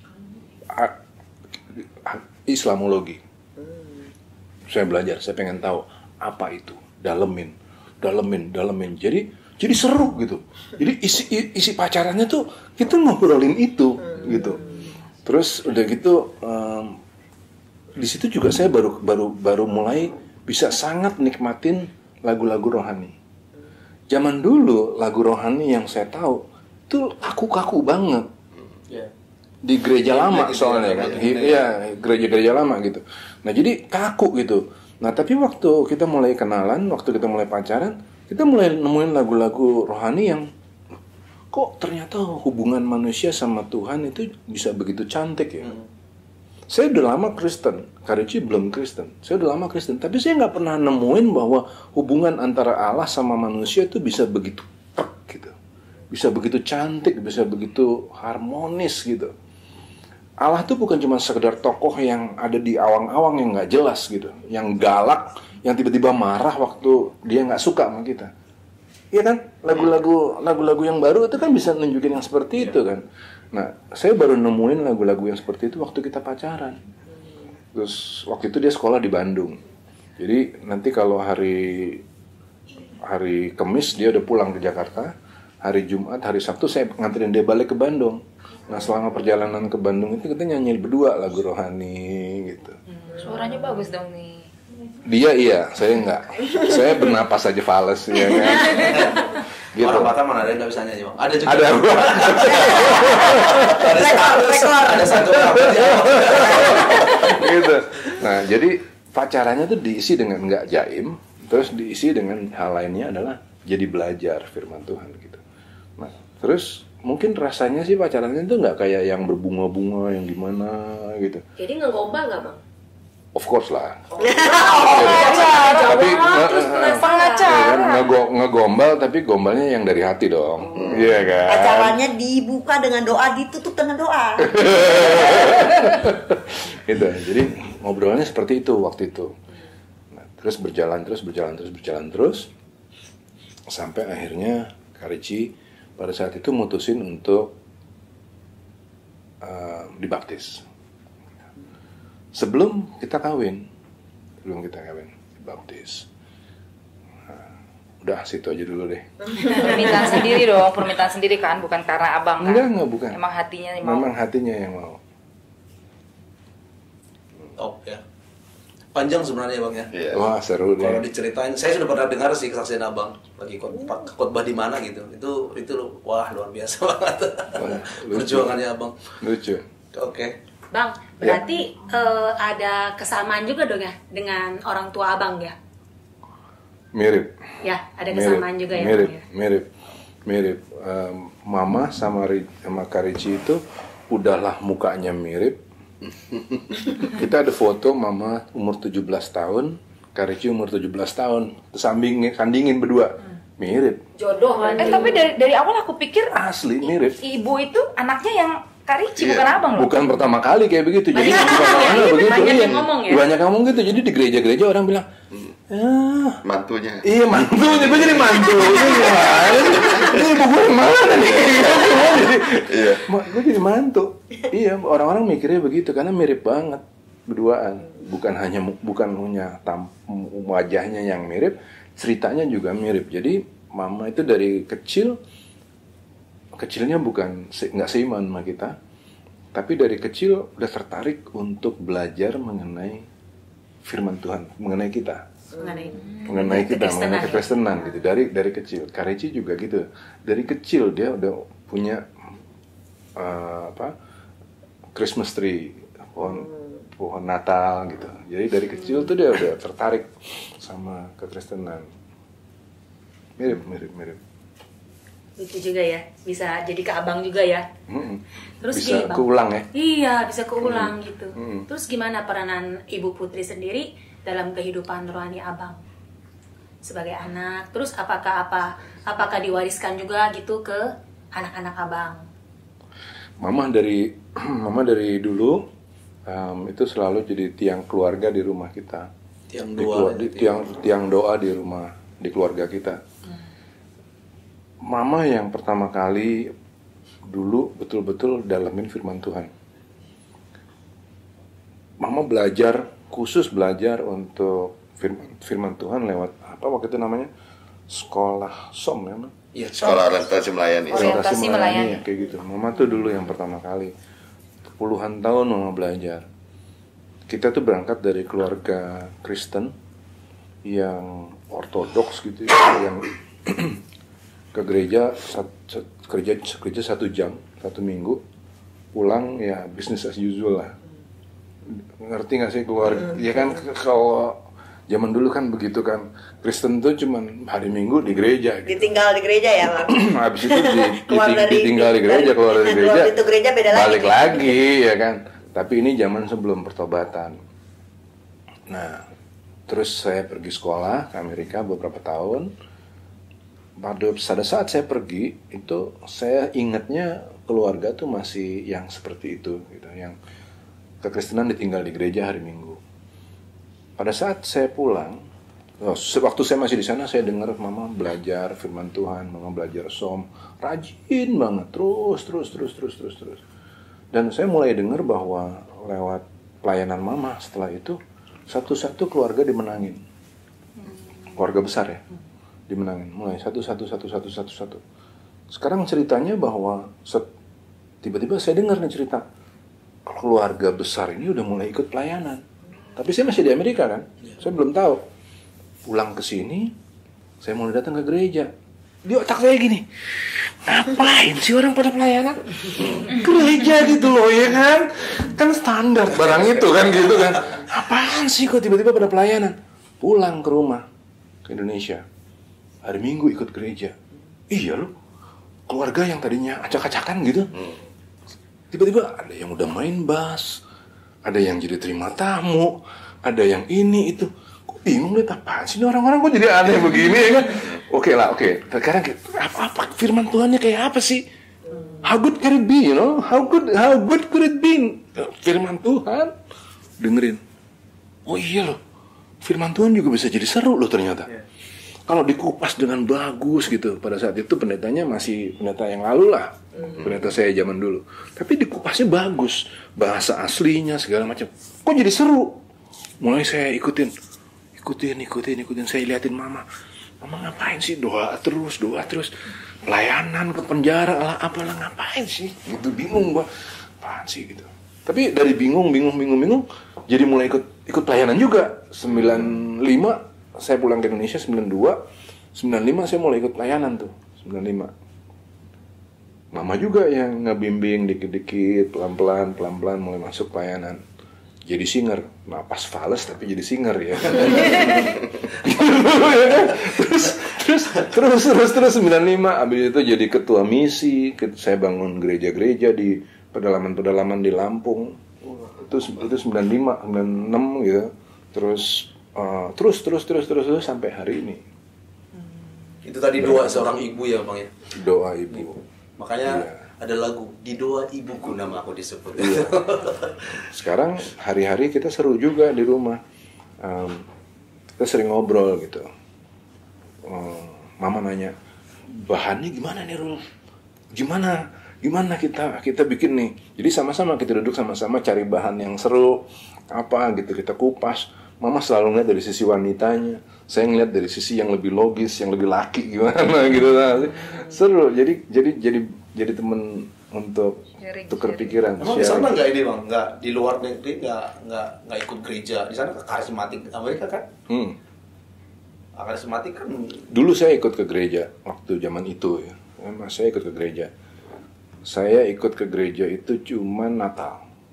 Speaker 3: Islamologi. Saya belajar, saya pengen tahu apa itu. Dalemin, dalemin, dalemin. Jadi jadi seru gitu. Jadi isi isi pacarannya tuh kita ngobrolin itu gitu. Terus udah gitu um, di situ juga saya baru baru baru mulai bisa sangat nikmatin lagu-lagu rohani. Zaman dulu lagu rohani yang saya tahu tuh kaku-kaku banget. Di gereja lama soalnya kan. Iya, gereja-gereja lama gitu. Nah, jadi kaku gitu. Nah, tapi waktu kita mulai kenalan, waktu kita mulai pacaran, kita mulai nemuin lagu-lagu rohani yang kok ternyata hubungan manusia sama Tuhan itu bisa begitu cantik ya. Hmm. Saya udah lama Kristen, Karici belum Kristen. Saya udah lama Kristen, tapi saya nggak pernah nemuin bahwa hubungan antara Allah sama manusia itu bisa begitu tek gitu. Bisa begitu cantik, bisa begitu harmonis gitu. Allah tuh bukan cuma sekedar tokoh yang ada di awang-awang yang nggak jelas gitu, yang galak, yang tiba-tiba marah waktu dia nggak suka sama kita. Iya kan? Lagu-lagu lagu-lagu yang baru itu kan bisa nunjukin yang seperti itu kan. Nah, saya baru nemuin lagu-lagu yang seperti itu waktu kita pacaran. Terus waktu itu dia sekolah di Bandung. Jadi nanti kalau hari hari Kamis dia udah pulang ke Jakarta, hari Jumat, hari Sabtu saya nganterin dia balik ke Bandung. Nah, selama perjalanan ke Bandung itu kita nyanyi berdua lagu rohani gitu.
Speaker 2: Hmm, suaranya bagus dong nih.
Speaker 3: Dia iya, saya enggak. Saya bernapas aja fales ya kan.
Speaker 1: Gitu. Orang Batam mana ada yang nggak bisa nyanyi, Bang? Ada juga.
Speaker 3: Ada.
Speaker 1: Ada satu, ada satu
Speaker 3: gitu. Nah, jadi pacarannya tuh diisi dengan nggak jaim, terus diisi dengan hal lainnya adalah jadi belajar firman Tuhan gitu. Nah, terus mungkin rasanya sih pacarannya tuh nggak kayak yang berbunga-bunga yang gimana gitu.
Speaker 6: Jadi ngegombal nggak, Bang?
Speaker 3: Of course lah.
Speaker 6: Oh.
Speaker 3: Tapi
Speaker 6: pengacara.
Speaker 3: ngegombal tapi gombalnya yang dari hati dong. Iya hmm. kan?
Speaker 5: Acaranya dibuka dengan doa, ditutup dengan doa.
Speaker 3: Gitu. Jadi ngobrolnya seperti itu waktu itu. Nah, terus berjalan terus berjalan terus berjalan terus sampai akhirnya Karici pada saat itu mutusin untuk uh, dibaptis. Sebelum kita kawin, sebelum kita kawin, dibaptis. Nah, udah situ aja dulu deh.
Speaker 2: Permintaan sendiri dong, permintaan sendiri kan, bukan karena abang kan?
Speaker 3: Enggak, enggak, bukan.
Speaker 2: Emang hatinya yang mau?
Speaker 3: Memang hatinya yang mau.
Speaker 1: Top ya. Panjang sebenarnya Bang ya.
Speaker 4: Yeah.
Speaker 3: Wah, seru deh.
Speaker 1: Kalau diceritain, saya sudah pernah dengar sih kesaksian Abang lagi khotbah, khotbah di mana gitu. Itu itu wah luar biasa banget.
Speaker 3: Wah,
Speaker 1: perjuangannya Abang.
Speaker 3: Lucu.
Speaker 1: Oke. Okay.
Speaker 6: Bang, berarti ya. uh, ada kesamaan juga dong ya dengan orang tua abang ya?
Speaker 3: Mirip.
Speaker 6: Ya, ada kesamaan mirip, juga ya.
Speaker 3: Mirip,
Speaker 6: Bang, ya?
Speaker 3: mirip, mirip. Um, Mama sama sama Karici itu udahlah mukanya mirip. Kita ada foto Mama umur tujuh belas tahun, Karici umur tujuh belas tahun, sambingin, sandingin berdua. Mirip.
Speaker 6: Jodoh kan.
Speaker 2: Eh tapi dari dari awal aku pikir
Speaker 3: asli mirip.
Speaker 2: Ibu itu anaknya yang Karici,
Speaker 3: yeah.
Speaker 2: bukan abang loh.
Speaker 3: Bukan pertama kali kayak begitu. Jadi
Speaker 6: banyak
Speaker 3: bukan
Speaker 6: ya,
Speaker 3: ya, begitu.
Speaker 6: banyak
Speaker 3: Iya.
Speaker 6: yang ngomong ya.
Speaker 3: Banyak ngomong gitu. Jadi di gereja-gereja orang bilang, ah,
Speaker 4: mantunya.
Speaker 3: Iya mantunya, gue jadi mantu. Ini ibu gue yang mana nih? Iya. Gue jadi mantu. Iya, orang-orang mikirnya begitu karena mirip banget berduaan. Bukan hanya bukan hanya tam, wajahnya yang mirip, ceritanya juga mirip. Jadi Mama itu dari kecil kecilnya bukan nggak seiman sama kita, tapi dari kecil udah tertarik untuk belajar mengenai firman Tuhan, mengenai kita,
Speaker 6: mengenai,
Speaker 3: mengenai kita,
Speaker 6: kekristenan,
Speaker 3: mengenai kekristenan gitu. Dari dari kecil, Karici juga gitu. Dari kecil dia udah punya uh, apa Christmas tree, pohon pohon Natal gitu. Jadi dari kecil tuh dia udah tertarik sama kekristenan. Mirip, mirip, mirip.
Speaker 7: Lucu juga ya, bisa jadi ke abang juga ya.
Speaker 3: Mm-mm.
Speaker 7: Terus
Speaker 3: Bisa
Speaker 7: gini, Bang.
Speaker 3: keulang ya.
Speaker 7: Iya, bisa keulang gitu.
Speaker 3: Hmm.
Speaker 7: Terus gimana peranan Ibu Putri sendiri dalam kehidupan rohani abang sebagai anak? Terus apakah apa apakah diwariskan juga gitu ke anak-anak abang?
Speaker 3: Mama dari Mama dari dulu um, itu selalu jadi tiang keluarga di rumah kita.
Speaker 1: Tiang
Speaker 3: Di
Speaker 1: doa.
Speaker 3: kelua- di, tiang tiang doa di rumah di keluarga kita. Mama yang pertama kali dulu betul-betul dalamin firman Tuhan. Mama belajar, khusus belajar untuk firman, firman Tuhan lewat apa waktu itu namanya? Sekolah Som ya, Mak?
Speaker 1: Iya.
Speaker 4: Sekolah orientasi melayani.
Speaker 2: Orientasi melayani.
Speaker 3: ya, kayak gitu. Mama tuh dulu yang pertama kali. Puluhan tahun Mama belajar. Kita tuh berangkat dari keluarga Kristen yang ortodoks gitu ya, yang ke gereja sat- sat- kerja kerja satu jam satu minggu, pulang ya business as usual lah. Ngerti nggak sih keluarga? Ya kan k- kalau zaman dulu kan begitu kan, Kristen tuh cuman hari Minggu di gereja gitu.
Speaker 5: Ditinggal di gereja ya, Mak.
Speaker 3: Habis itu di,
Speaker 5: Keluar
Speaker 3: diting-
Speaker 5: dari-
Speaker 3: ditinggal di gereja,
Speaker 5: dari-
Speaker 3: keluar dari
Speaker 5: nah,
Speaker 3: gereja,
Speaker 5: keluar pintu gereja beda lagi.
Speaker 3: balik lagi ya kan. Tapi ini zaman sebelum pertobatan. Nah, terus saya pergi sekolah ke Amerika beberapa tahun. Pada pada saat saya pergi itu saya ingatnya keluarga tuh masih yang seperti itu gitu, yang kekristenan ditinggal di gereja hari Minggu. Pada saat saya pulang, oh, se- waktu saya masih di sana saya dengar Mama belajar firman Tuhan, Mama belajar som, rajin banget, terus terus terus terus terus terus. Dan saya mulai dengar bahwa lewat pelayanan Mama setelah itu satu-satu keluarga dimenangin, keluarga besar ya, dimenangin, mulai satu satu satu satu satu satu. Sekarang ceritanya bahwa set- tiba-tiba saya dengar nih cerita keluarga besar ini udah mulai ikut pelayanan. Tapi saya masih di Amerika kan, saya belum tahu. Pulang ke sini, saya mulai datang ke gereja. Di otak saya gini, ngapain sih orang pada pelayanan? Gereja gitu loh ya kan? Kan standar barang itu kan gitu kan. Apaan sih kok tiba-tiba pada pelayanan? Pulang ke rumah, ke Indonesia. Hari Minggu ikut gereja. Iya loh, keluarga yang tadinya acak-acakan gitu. Tiba-tiba ada yang udah main bass, ada yang jadi terima tamu, ada yang ini itu. Kok bingung lihat apaan sih ini orang-orang kok jadi aneh begini ya kan? Oke lah, oke. Sekarang apa-apa firman Tuhannya kayak apa sih? How good can it be, you know? How good how good could it be? Firman Tuhan dengerin. Oh iya loh. Firman Tuhan juga bisa jadi seru loh ternyata. Kalau dikupas dengan bagus gitu. Pada saat itu pendetanya masih pendeta yang lalu lah. Pendeta saya zaman dulu. Tapi dikupasnya bagus. Bahasa aslinya segala macam. Kok jadi seru? Mulai saya ikutin. Ikutin, ikutin, ikutin. Saya liatin Mama. Mama ngapain sih? Doa terus, doa terus. Pelayanan ke penjara lah. Apalah ngapain sih? Gitu bingung gua. Apaan sih gitu. Tapi dari bingung, bingung, bingung, bingung. Jadi mulai ikut ikut pelayanan juga. sembilan lima saya pulang ke Indonesia sembilan dua, sembilan lima saya mulai ikut pelayanan tuh, sembilan lima. Mama juga yang ngebimbing dikit-dikit, pelan-pelan, pelan-pelan mulai masuk pelayanan. Jadi singer, napas fales tapi jadi singer ya. terus, terus, terus, terus, terus sembilan lima, abis itu jadi ketua misi, saya bangun gereja-gereja di pedalaman-pedalaman di Lampung. Itu itu sembilan lima, sembilan enam gitu. Terus Uh, terus terus terus terus terus sampai hari ini.
Speaker 1: Itu tadi doa seorang ibu ya Bang ya.
Speaker 3: Doa ibu.
Speaker 1: Makanya
Speaker 3: Iya.
Speaker 1: ada lagu di doa ibuku nama aku disebut.
Speaker 3: Iya. Sekarang hari-hari kita seru juga di rumah. Um, kita sering ngobrol gitu. Um, Mama nanya, bahannya gimana nih Rul? Gimana? Gimana kita kita bikin nih? Jadi sama-sama kita duduk sama-sama cari bahan yang seru apa gitu kita kupas. Mama selalu ngeliat dari sisi wanitanya, saya ngeliat dari sisi yang lebih logis, yang lebih laki gimana gitu lah. Seru. Jadi jadi jadi jadi temen untuk
Speaker 2: Sharing,
Speaker 3: tukar
Speaker 2: sharing.
Speaker 3: pikiran.
Speaker 1: Emang di sana
Speaker 3: sharing.
Speaker 1: nggak ini Bang? Nggak di luar negeri nggak nggak nggak ikut gereja. Di sana karismatik Amerika kan?
Speaker 3: Hmm.
Speaker 1: Karismatik kan.
Speaker 3: Dulu saya ikut ke gereja waktu zaman itu ya. Mas saya ikut ke gereja. Saya ikut ke gereja itu cuma Natal.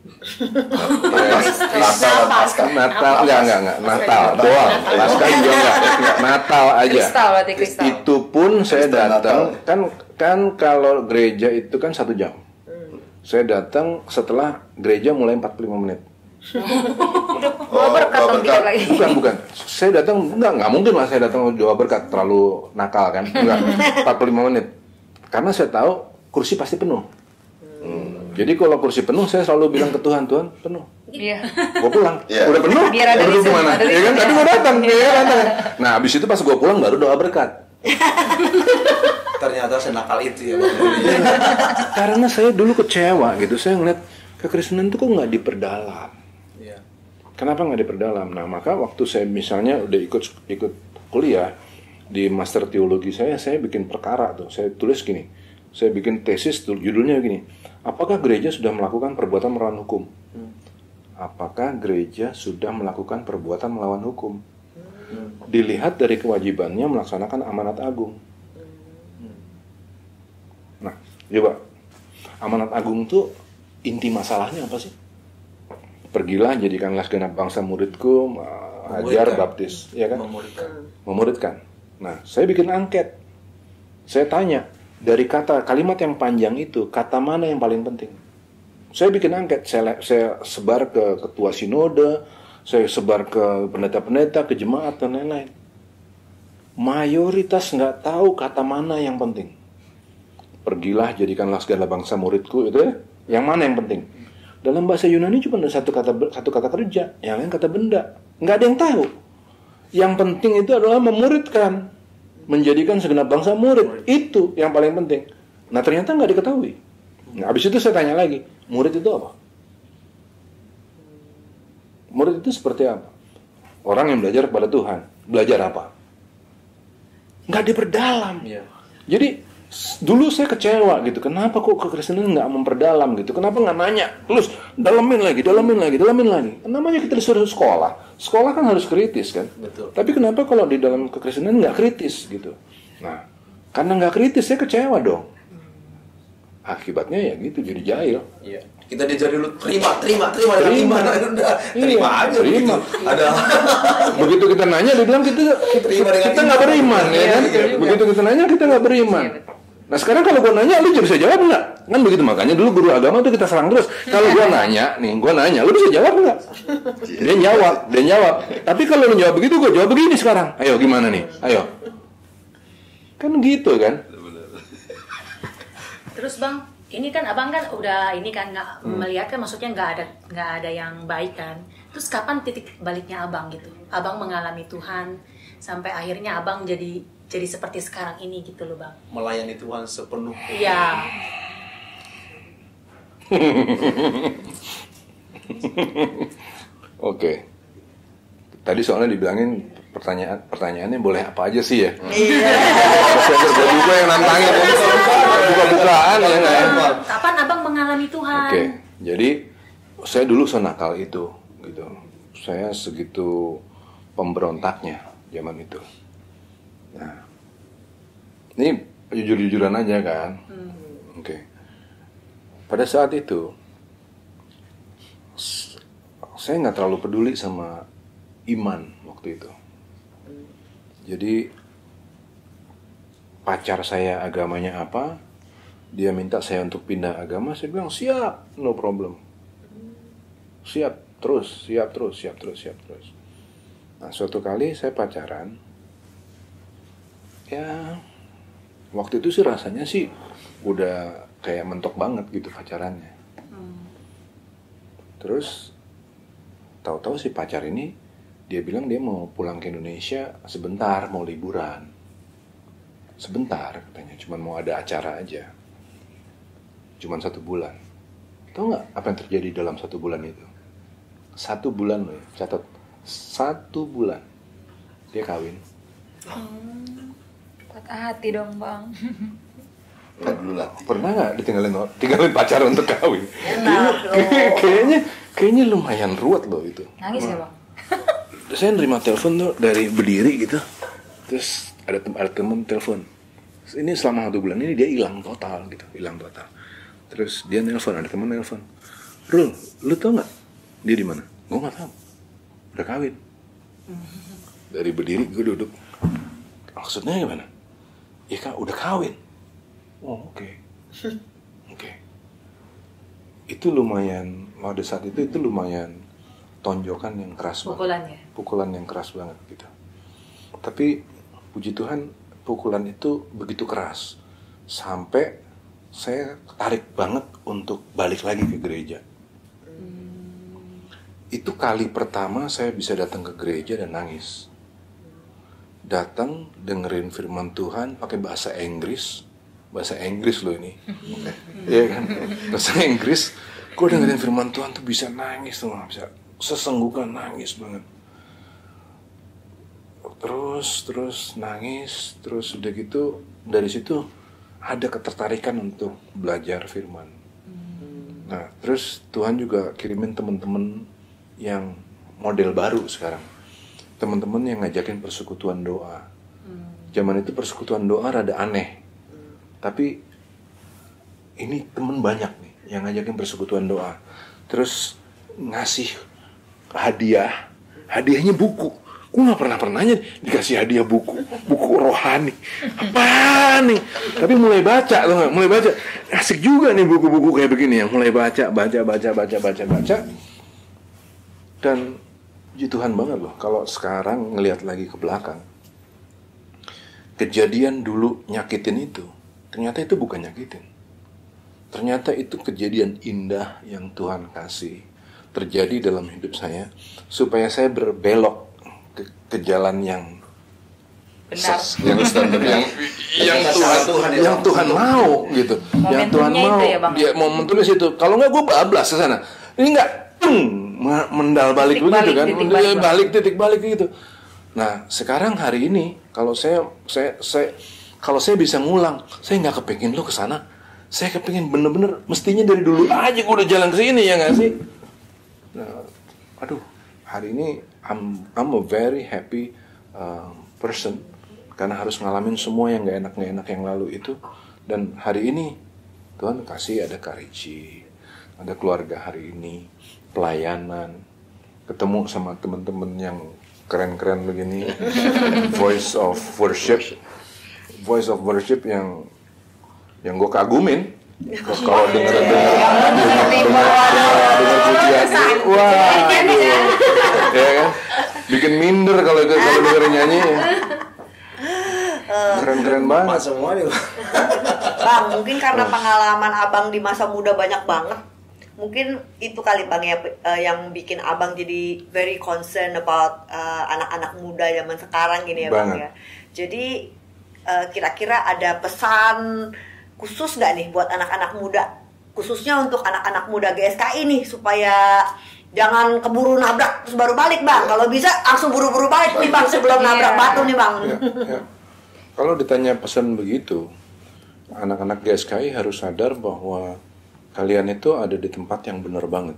Speaker 4: Natal Paskah.
Speaker 3: Natal enggak enggak enggak Natal doang. Paskah juga enggak. Enggak, Natal aja.
Speaker 2: Kristal berarti kristal.
Speaker 3: Itu pun saya
Speaker 4: Kristal
Speaker 3: datang
Speaker 4: Natal.
Speaker 3: kan kan kalau gereja itu kan satu jam. Saya datang setelah gereja mulai empat puluh lima menit.
Speaker 2: Doa berkat dong dikit lagi.
Speaker 3: Bukan bukan. Saya datang enggak enggak mungkin lah saya datang doa berkat terlalu nakal kan. Enggak. empat puluh lima menit. Karena saya tahu kursi pasti penuh. Hmm. Jadi kalau kursi penuh saya selalu bilang ke Tuhan, Tuhan penuh.
Speaker 2: Iya.
Speaker 3: Gue pulang,
Speaker 4: Iya.
Speaker 3: udah penuh,
Speaker 2: Biar ada
Speaker 3: baru
Speaker 2: reason,
Speaker 3: gimana?
Speaker 2: ada
Speaker 3: Ya kan,
Speaker 2: reason.
Speaker 3: tadi gue datang, ya kan datang. Nah, abis itu pas gue pulang baru doa berkat.
Speaker 1: Ternyata senakal itu ya.
Speaker 3: Karena saya dulu kecewa gitu, saya ngeliat kekristenan itu kok nggak diperdalam.
Speaker 1: Iya.
Speaker 3: Kenapa nggak diperdalam? Nah, maka waktu saya misalnya udah ikut ikut kuliah di master teologi saya, saya bikin perkara tuh, saya tulis gini, saya bikin tesis tuh, judulnya gini, apakah gereja sudah melakukan perbuatan melawan hukum? Apakah gereja sudah melakukan perbuatan melawan hukum? Dilihat dari kewajibannya melaksanakan amanat agung. Nah, coba amanat agung tuh inti masalahnya apa sih? Pergilah jadikanlah segenap bangsa muridku, ajar
Speaker 1: Memuridkan.
Speaker 3: baptis, ya kan?
Speaker 1: Memuridkan.
Speaker 3: Memuridkan. Nah, saya bikin angket. Saya tanya, dari kata kalimat yang panjang itu, kata mana yang paling penting? Saya bikin angket, saya, saya sebar ke ketua sinode, saya sebar ke pendeta-pendeta, ke jemaat, dan lain-lain. Mayoritas nggak tahu kata mana yang penting. Pergilah, jadikanlah segala bangsa muridku, itu ya. Yang mana yang penting? Dalam bahasa Yunani cuma ada satu kata satu kata kerja, yang lain kata benda. Nggak ada yang tahu. Yang penting itu adalah memuridkan, menjadikan segenap bangsa murid. Itu yang paling penting. Nah, ternyata nggak diketahui. Nah, habis itu saya tanya lagi, murid itu apa? Murid itu seperti apa? Orang yang belajar kepada Tuhan. Belajar apa? Nggak diperdalam.
Speaker 1: Iya.
Speaker 3: Jadi s- dulu saya kecewa gitu. Kenapa kok kekristenan nggak memperdalam gitu? Kenapa nggak nanya? Terus dalamin lagi, dalamin lagi, dalamin lagi. Namanya kita disuruh sekolah. Sekolah kan harus kritis kan.
Speaker 1: Betul.
Speaker 3: Tapi kenapa kalau di dalam kekristenan nggak kritis gitu? Nah, karena nggak kritis saya kecewa dong. Akibatnya ya gitu, jadi jahil.
Speaker 1: Iya. Kita diajari dulu terima, terima, terima,
Speaker 3: Terima.
Speaker 1: terima, udah terima
Speaker 3: Iya,
Speaker 1: aja
Speaker 3: terima.
Speaker 1: begitu. Ada
Speaker 3: Begitu kita nanya, dia bilang kita kita,
Speaker 1: Terima dengan
Speaker 3: kita nggak
Speaker 1: iman.
Speaker 3: beriman ya
Speaker 1: Iya,
Speaker 3: kan?
Speaker 1: betul juga.
Speaker 3: Begitu kita nanya kita nggak beriman. Nah sekarang kalau gua nanya, lu bisa jawab nggak? Kan begitu, makanya dulu guru agama tuh kita serang terus. Kalau gua nanya, nih gua nanya, lu bisa jawab nggak? Dia jawab, dia jawab. Tapi kalau lu jawab begitu, gua jawab begini sekarang. Ayo gimana nih? Ayo. Kan gitu kan?
Speaker 7: Terus bang, ini kan abang kan udah ini kan nggak melihat kan, maksudnya nggak ada nggak ada yang baik kan. Terus kapan titik baliknya abang gitu? Abang mengalami Tuhan sampai akhirnya abang jadi jadi seperti sekarang ini gitu loh bang.
Speaker 1: melayani Tuhan sepenuh.
Speaker 7: Iya.
Speaker 3: Oke. Tadi soalnya dibilangin pertanyaan pertanyaannya boleh apa aja sih ya?
Speaker 5: Iya.
Speaker 3: Saya gue juga yang nantangin buka-bukaan ya kan?
Speaker 7: Kapan abang mengalami Tuhan?
Speaker 3: Oke, jadi saya dulu senakal itu, gitu. Saya segitu pemberontaknya zaman itu. Nah, ini jujur-jujuran aja kan. Oke. Pada saat itu, s- saya nggak terlalu peduli sama iman waktu itu. Jadi pacar saya agamanya apa, dia minta saya untuk pindah agama, saya bilang siap, no problem. Siap terus, siap terus, siap terus, siap terus. Nah, suatu kali saya pacaran, ya waktu itu sih rasanya sih udah kayak mentok banget gitu pacarannya. Terus tahu-tahu si pacar ini dia bilang dia mau pulang ke Indonesia sebentar, mau liburan. Sebentar katanya, cuman mau ada acara aja. Cuman satu bulan. Tahu nggak apa yang terjadi dalam satu bulan itu? Satu bulan loh ya, catat. Satu bulan dia kawin.
Speaker 2: Patah hati dong bang.
Speaker 4: Empat bulan.
Speaker 3: Pernah nggak ditinggalin tinggalin pacar untuk kawin?
Speaker 5: Enak dong.
Speaker 3: kayaknya kayaknya lumayan ruwet loh itu.
Speaker 2: Nangis ya bang?
Speaker 3: Saya nerima telepon tuh dari berdiri gitu, terus ada tem ada temen telepon. Ini selama satu bulan ini dia hilang total gitu, hilang total. Terus dia nelpon, ada temen nelpon, Rul, lu tau nggak dia di mana? Gue nggak tahu. Udah kawin. Dari berdiri gue duduk. Maksudnya gimana? Ya kak, udah kawin. Oh oke. Okay. Oke. Okay. Itu lumayan, pada saat itu itu lumayan tonjokan yang keras
Speaker 7: Pukulan
Speaker 3: banget.
Speaker 7: ya?
Speaker 3: Pukulan yang keras banget gitu. Tapi puji Tuhan pukulan itu begitu keras sampai saya tarik banget untuk balik lagi ke gereja. Hmm. Itu kali pertama saya bisa datang ke gereja dan nangis. Datang dengerin firman Tuhan pakai bahasa Inggris, bahasa Inggris loh ini, iya kan? Bahasa Inggris, gue dengerin firman Tuhan tuh bisa nangis tuh, bisa sesenggukan nangis banget. Terus terus nangis, terus udah gitu dari situ ada ketertarikan untuk belajar firman. Nah terus Tuhan juga kirimin teman-teman yang model baru sekarang. Teman-teman yang ngajakin persekutuan doa. Zaman itu persekutuan doa rada aneh. Tapi ini temen banyak nih yang ngajakin persekutuan doa. Terus ngasih hadiah. Hadiahnya buku. Gue gak pernah-pernahnya dikasih hadiah buku. Buku rohani. Apaan nih? Tapi mulai baca tuh gak? Mulai baca. Asik juga nih buku-buku kayak begini ya. Mulai baca, baca, baca, baca, baca, baca. Dan puji Tuhan banget loh, kalau sekarang ngelihat lagi ke belakang, kejadian dulu nyakitin itu, ternyata itu bukan nyakitin. Ternyata itu kejadian indah yang Tuhan kasih terjadi dalam hidup saya, supaya saya berbelok ke, ke jalan yang
Speaker 2: benar,
Speaker 3: yang standar, yang yang Tuhan, Tuhan yang Tuhan mau gitu, yang Tuhan mau.
Speaker 2: Ya,
Speaker 3: dia mau menulis itu. Kalau nggak gue bablas ke sana. Ini nggak. Mendal balik
Speaker 2: titik
Speaker 3: begitu
Speaker 2: balik,
Speaker 3: kan,
Speaker 2: titik
Speaker 3: balik,
Speaker 2: balik,
Speaker 3: balik titik balik gitu. Nah sekarang hari ini kalau saya saya saya kalau saya bisa ngulang, saya nggak kepingin lo kesana, saya kepingin bener-bener mestinya dari dulu aja gue udah jalan ke sini ya nggak sih. Nah, aduh hari ini I'm I'm a very happy uh, person karena harus ngalamin semua yang nggak enak nggak enak yang lalu itu, dan hari ini Tuhan kasih ada Karici, ada keluarga hari ini, pelayanan, ketemu sama teman-teman yang keren-keren begini, voice of worship, voice of worship yang yang gue kagumin. Kalau dengar dengar dengar pujian, wah, ya kan, bikin minder kalau kalau denger nyanyi. Keren-keren banget
Speaker 1: semua nih.
Speaker 5: Bang, mungkin karena pengalaman abang di masa muda banyak banget. Mungkin itu kali bang ya uh, yang bikin abang jadi very concerned about uh, anak-anak muda zaman sekarang gini ya bang ya. Jadi uh, kira-kira ada pesan khusus nggak nih buat anak-anak muda, khususnya untuk anak-anak muda G S K I nih, supaya jangan keburu nabrak terus baru balik bang. Kalau bisa langsung buru-buru balik nih bang sebelum nabrak batu nih bang.
Speaker 3: Ya, ya. Kalau ditanya pesan begitu, anak-anak G S K I harus sadar bahwa kalian itu ada di tempat yang benar banget.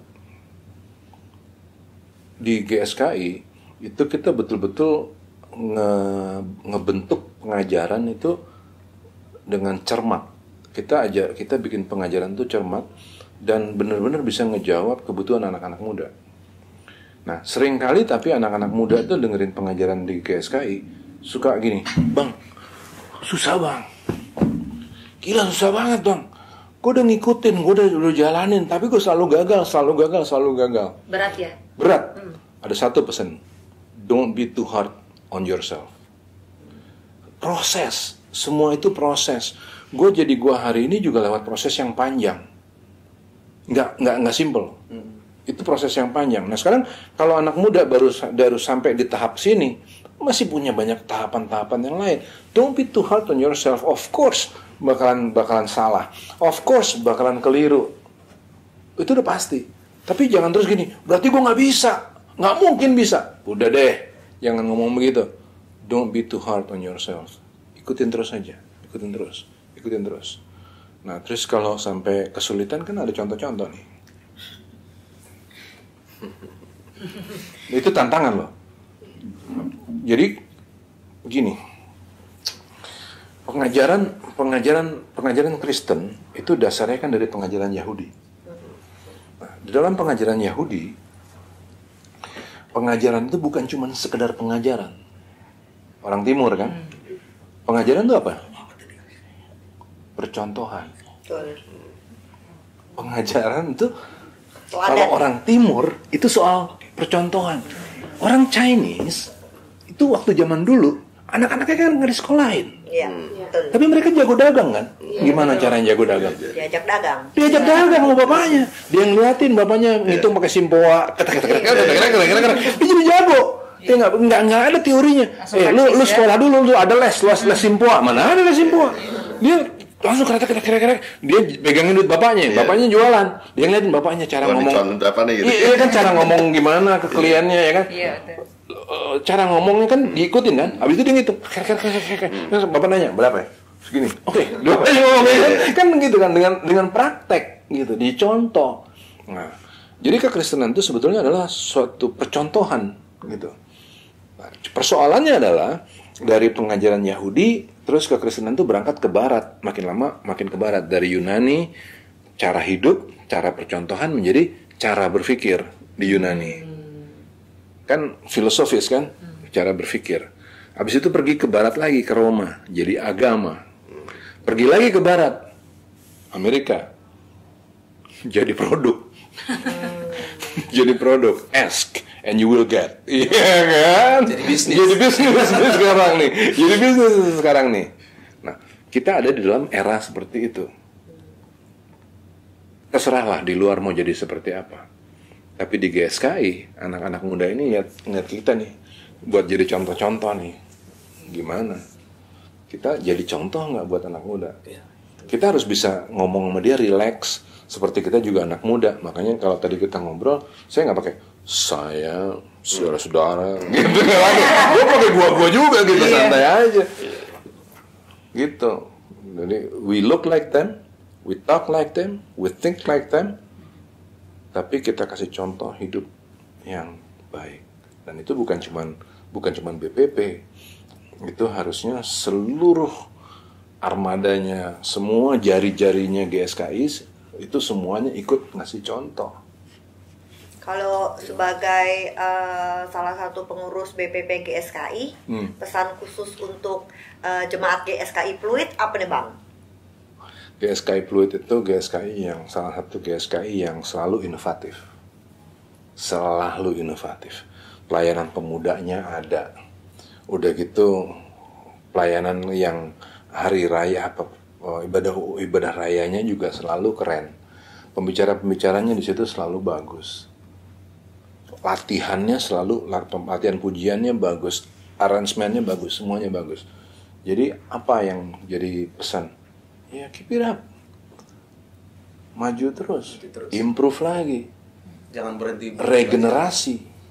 Speaker 3: Di G S K I itu kita betul-betul nge, ngebentuk pengajaran itu dengan cermat. Kita aja kita bikin pengajaran itu cermat dan benar-benar bisa ngejawab kebutuhan anak-anak muda. Nah, sering kali tapi anak-anak muda itu dengerin pengajaran di G S K I suka gini, bang, susah bang, gila susah banget bang. Gue udah ngikutin, gue udah, udah jalanin, tapi gue selalu gagal, selalu gagal, selalu gagal.
Speaker 7: Berat ya?
Speaker 3: Berat. Hmm. Ada satu pesan, don't be too hard on yourself. Proses, semua itu proses. Gue jadi gue hari ini juga lewat proses yang panjang. Nggak, nggak, nggak simple. Hmm. Itu proses yang panjang. Nah sekarang kalau anak muda baru baru sampai di tahap sini, masih punya banyak tahapan-tahapan yang lain. Don't be too hard on yourself. Of course bakalan bakalan salah. Of course bakalan keliru. Itu udah pasti. Tapi jangan terus gini, berarti gue nggak bisa, nggak mungkin bisa. Udah deh, jangan ngomong begitu. Don't be too hard on yourself. Ikutin terus aja, ikutin terus, ikutin terus. Nah terus kalau sampai kesulitan kan ada contoh-contoh nih. Itu tantangan loh. Jadi gini, pengajaran pengajaran pengajaran Kristen itu dasarnya kan dari pengajaran Yahudi. Nah, di dalam pengajaran Yahudi, pengajaran itu bukan cuma sekedar pengajaran. Orang timur kan? Pengajaran itu apa? Percontohan.
Speaker 5: Betul.
Speaker 3: Pengajaran itu
Speaker 5: Teladan.
Speaker 3: kalau orang timur itu soal percontohan. Orang Chinese itu waktu zaman dulu anak-anaknya kan nggak disekolahin.
Speaker 5: Iya, betul.
Speaker 3: Tapi mereka jago dagang kan? Gimana caranya jago dagang?
Speaker 5: Diajak dagang.
Speaker 3: Diajak dagang sama bapaknya. Dia ngeliatin bapaknya ngitung pakai simpoa. Dia jadi jago. Dia nggak nggak nggak ada teorinya. Eh lu lu sekolah dulu, lu ada les, les les simpoa. Mana ada les simpoa? Dia langsung kereta kereta kereta kereta. Dia pegangin duit bapaknya. Bapaknya jualan. Dia ngeliatin bapaknya cara ngomong. Iya kan cara ngomong gimana ke kliennya ya kan?
Speaker 2: Iya.
Speaker 3: Cara ngomongnya kan diikutin kan, habis itu dia ngitung. Bapak nanya berapa ya? Segini. Oke, okay. Kan gitu kan dengan dengan praktek gitu, dicontoh. Nah, jadi kekristenan itu sebetulnya adalah suatu percontohan gitu. Nah, persoalannya adalah dari pengajaran Yahudi terus kekristenan itu berangkat ke barat, makin lama makin ke barat, dari Yunani cara hidup, cara percontohan menjadi cara berpikir di Yunani. Kan filosofis kan cara berpikir. Habis itu pergi ke barat lagi ke Roma, jadi agama. Pergi lagi ke barat, Amerika, jadi produk. Jadi produk, ask and you will get. Iya kan? Jadi bisnis. Jadi bisnis sekarang nih. Jadi bisnis sekarang nih. Nah, kita ada di dalam era seperti itu. Terserahlah di luar mau jadi seperti apa. Tapi di G S K I, anak-anak muda ini lihat, lihat kita nih, buat jadi contoh-contoh nih. Gimana? Kita jadi contoh nggak buat anak muda? Kita harus bisa ngomong sama dia relax, seperti kita juga anak muda. Makanya kalau tadi kita ngobrol, saya nggak pakai saya, saudara-saudara, gitu kan? Gue pakai gua-gua juga gitu, santai aja. Gitu. Jadi we look like them, we talk like them, we think like them. Tapi kita kasih contoh hidup yang baik. Dan itu bukan cuman bukan cuman B P P. Itu harusnya seluruh armadanya, semua jari-jarinya G S K I itu semuanya ikut ngasih contoh.
Speaker 5: Kalau sebagai uh, salah satu pengurus B P P G S K I, hmm. pesan khusus untuk uh, jemaat G S K I Pluit apa nih Bang?
Speaker 3: G S K I Pluit itu G S K I yang salah satu G S K I yang selalu inovatif. Selalu inovatif. Pelayanan pemudanya ada. Udah gitu pelayanan yang hari raya apa ibadah ibadah rayanya juga selalu keren. Pembicara-pembicaranya di situ selalu bagus. Latihannya selalu latihan pujiannya bagus, aransemennya bagus, semuanya bagus. Jadi apa yang jadi pesan? Ya keep it up. Maju terus, terus. Improve lagi. Jangan berhenti. Regenerasi.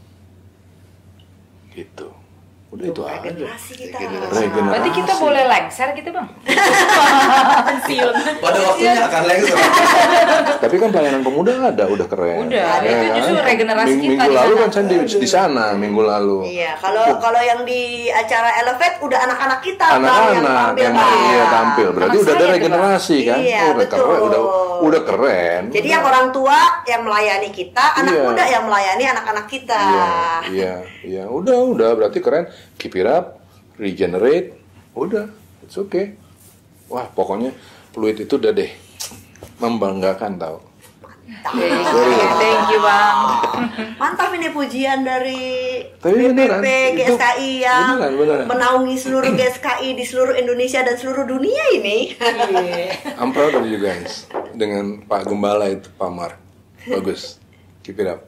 Speaker 3: Gitu. Udah itu aja.
Speaker 5: Regenerasi kita.
Speaker 3: Regenerasi.
Speaker 2: Berarti kita boleh lengser gitu Bang?
Speaker 7: Pensiun.
Speaker 1: Pada waktunya akan lengser.
Speaker 3: Tapi kan pelayanan pemuda ada, udah keren.
Speaker 2: Udah,
Speaker 3: ya,
Speaker 2: itu justru
Speaker 3: kan?
Speaker 2: regenerasi
Speaker 3: Ming-
Speaker 2: kita
Speaker 3: Minggu
Speaker 2: di
Speaker 3: lalu
Speaker 2: sana.
Speaker 3: kan saya di, di sana, minggu lalu.
Speaker 5: Iya, kalau kalau yang di acara Elevate udah anak-anak kita Bang,
Speaker 3: Anak-anak
Speaker 5: yang tampil.
Speaker 3: yang
Speaker 5: Bang.
Speaker 3: iya, tampil. Berarti
Speaker 2: Anak
Speaker 3: udah ada
Speaker 2: saya tuh,
Speaker 3: regenerasi kan?
Speaker 5: Iya,
Speaker 3: udah
Speaker 5: betul.
Speaker 3: keren, udah udah keren.
Speaker 5: Jadi yang orang tua yang melayani kita, anak
Speaker 3: Iya.
Speaker 5: muda yang melayani anak-anak kita.
Speaker 3: Iya, iya, iya. Udah, udah. Berarti keren. Keep it up, regenerate. Udah, it's okay. Wah, pokoknya Pluit itu udah deh membanggakan tau.
Speaker 2: Thank you Bang.
Speaker 5: Mantap ini pujian dari
Speaker 3: Tapi
Speaker 5: B P
Speaker 3: beneran,
Speaker 5: P G S K I
Speaker 3: itu
Speaker 5: yang
Speaker 3: beneran, beneran.
Speaker 5: menaungi seluruh G S K I di seluruh Indonesia dan seluruh dunia ini.
Speaker 3: I'm proud of you guys. Dengan Pak Gembala itu, Pak Mark. Bagus. Keep it up.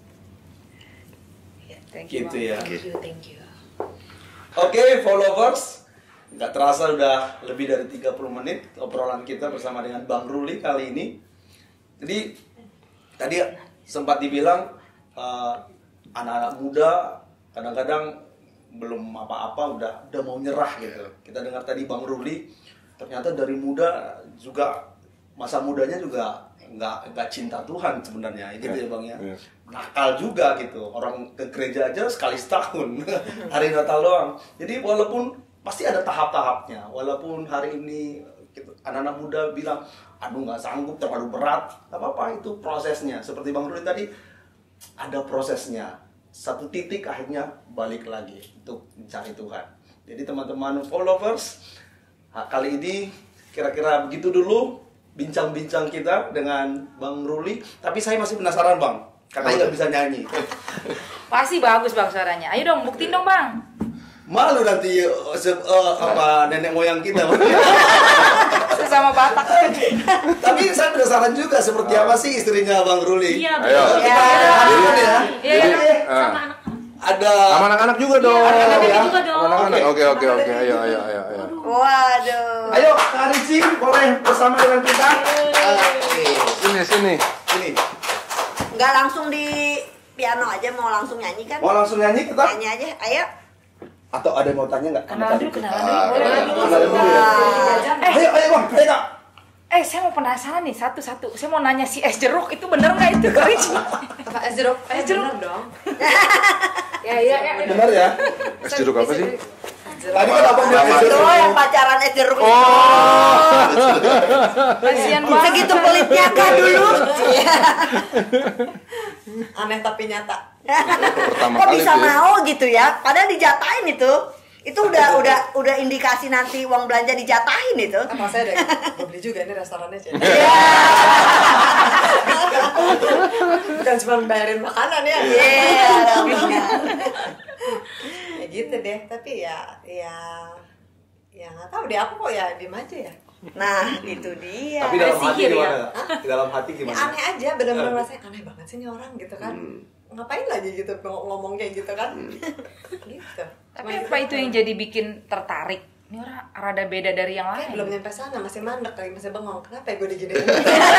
Speaker 2: Thank you
Speaker 1: Gitu
Speaker 2: Bang.
Speaker 1: ya.
Speaker 5: Thank you, thank you.
Speaker 1: Oke, followers, nggak terasa udah lebih dari tiga puluh menit obrolan kita bersama dengan Bang Ruli kali ini. Jadi tadi sempat dibilang uh, anak-anak muda kadang-kadang belum apa-apa udah udah mau nyerah gitu. Kita dengar tadi Bang Ruli ternyata dari muda juga masa mudanya juga nggak nggak cinta Tuhan sebenarnya, gitu ya Bang ya.
Speaker 3: Yeah.
Speaker 1: Nakal juga gitu. Orang ke gereja aja sekali setahun. Hari Natal doang. Jadi walaupun pasti ada tahap-tahapnya. Walaupun hari ini gitu. Anak-anak muda bilang, aduh nggak sanggup, terlalu berat. Gak apa-apa, itu prosesnya. Seperti Bang Ruli tadi, ada prosesnya. Satu titik akhirnya balik lagi untuk mencari Tuhan. Jadi teman-teman followers, kali ini kira-kira begitu dulu bincang-bincang kita dengan Bang Ruli. Tapi saya masih penasaran Bang, katanya nggak bisa nyanyi.
Speaker 2: Pasti bagus Bang suaranya. Ayo dong, buktiin dong Bang.
Speaker 1: Malu nanti uh, se- uh, apa nenek moyang kita.
Speaker 2: Sesama Batak.
Speaker 1: Tapi saya penasaran juga seperti apa sih istrinya Bang Ruli.
Speaker 7: Iya,
Speaker 3: Ayo.
Speaker 7: betul.
Speaker 1: Kita hadirkan ya.
Speaker 2: Iya,
Speaker 3: Jadi,
Speaker 2: iya.
Speaker 3: ah,
Speaker 7: Sama anak.
Speaker 1: Ada
Speaker 3: sama anak-anak juga dong.
Speaker 7: anak-anak
Speaker 1: ya.
Speaker 7: juga dong.
Speaker 3: Anak-anak. Oke, oke, oke. Ayo, ayo, ayo, ayo.
Speaker 5: Waduh.
Speaker 1: Ayo Kak Rizky boleh bersama dengan kita. Oke.
Speaker 3: Sini, sini.
Speaker 1: Ini
Speaker 5: Nggak langsung di piano aja, mau langsung nyanyi kan?
Speaker 1: mau langsung nyanyi kita
Speaker 5: Nyanyi aja, ayo.
Speaker 1: atau ada yang mau tanya nggak?
Speaker 2: Kenalan dulu, kenalan dulu.
Speaker 4: Ah,
Speaker 2: Boleh,
Speaker 4: kenalan
Speaker 2: boleh.
Speaker 4: dulu.
Speaker 1: Kenalan dulu ya.
Speaker 2: Eh,
Speaker 1: Ayo, ayo Bang, ayo Kak.
Speaker 2: eh, saya mau penasaran nih satu-satu. Saya mau nanya si es jeruk itu bener nggak itu Kak Ricci?
Speaker 6: Apa es jeruk?
Speaker 2: Es jeruk.
Speaker 6: Bener dong. Ya iya ya.
Speaker 1: Benar ya?
Speaker 3: Es jeruk apa sih?
Speaker 1: Tadi kan abang bilang es
Speaker 5: Itu
Speaker 1: jeruk.
Speaker 5: yang pacaran es jeruk.
Speaker 2: Kasian banget.
Speaker 5: Segitu pelitnya kah dulu?
Speaker 6: Aneh tapi nyata.
Speaker 3: Pertama
Speaker 5: Kok
Speaker 3: kali
Speaker 5: bisa
Speaker 3: tuh ya.
Speaker 5: mau gitu ya? Padahal dijatahin itu. Itu udah udah udah indikasi nanti uang belanja dijatahin itu.
Speaker 6: Apa saya deh? Gue beli juga ini restorannya sih. Bukan cuma bayarin makanan ya.
Speaker 5: Iya. dong.
Speaker 6: Ya gitu deh. Tapi ya ya ya nggak tahu deh, aku kok ya diem aja ya.
Speaker 5: Nah, itu dia.
Speaker 1: Tapi dalam hati
Speaker 6: sihir ya.
Speaker 1: gimana? Kak? Di dalam hati
Speaker 6: Ya,
Speaker 1: gimana?
Speaker 6: aneh aja, bener-bener rasanya aneh banget sih nih orang gitu kan. Ngapain lagi gitu ng- ngomong kayak gitu kan? Gitu.
Speaker 2: Tapi
Speaker 6: Cuma
Speaker 2: apa
Speaker 6: gitu.
Speaker 2: itu yang jadi bikin tertarik? Ini orang rada beda dari yang
Speaker 6: Kayak
Speaker 2: lain.
Speaker 6: belum nyampe sana, masih mandek lagi, masih bengong. Kenapa ya gue diginiin?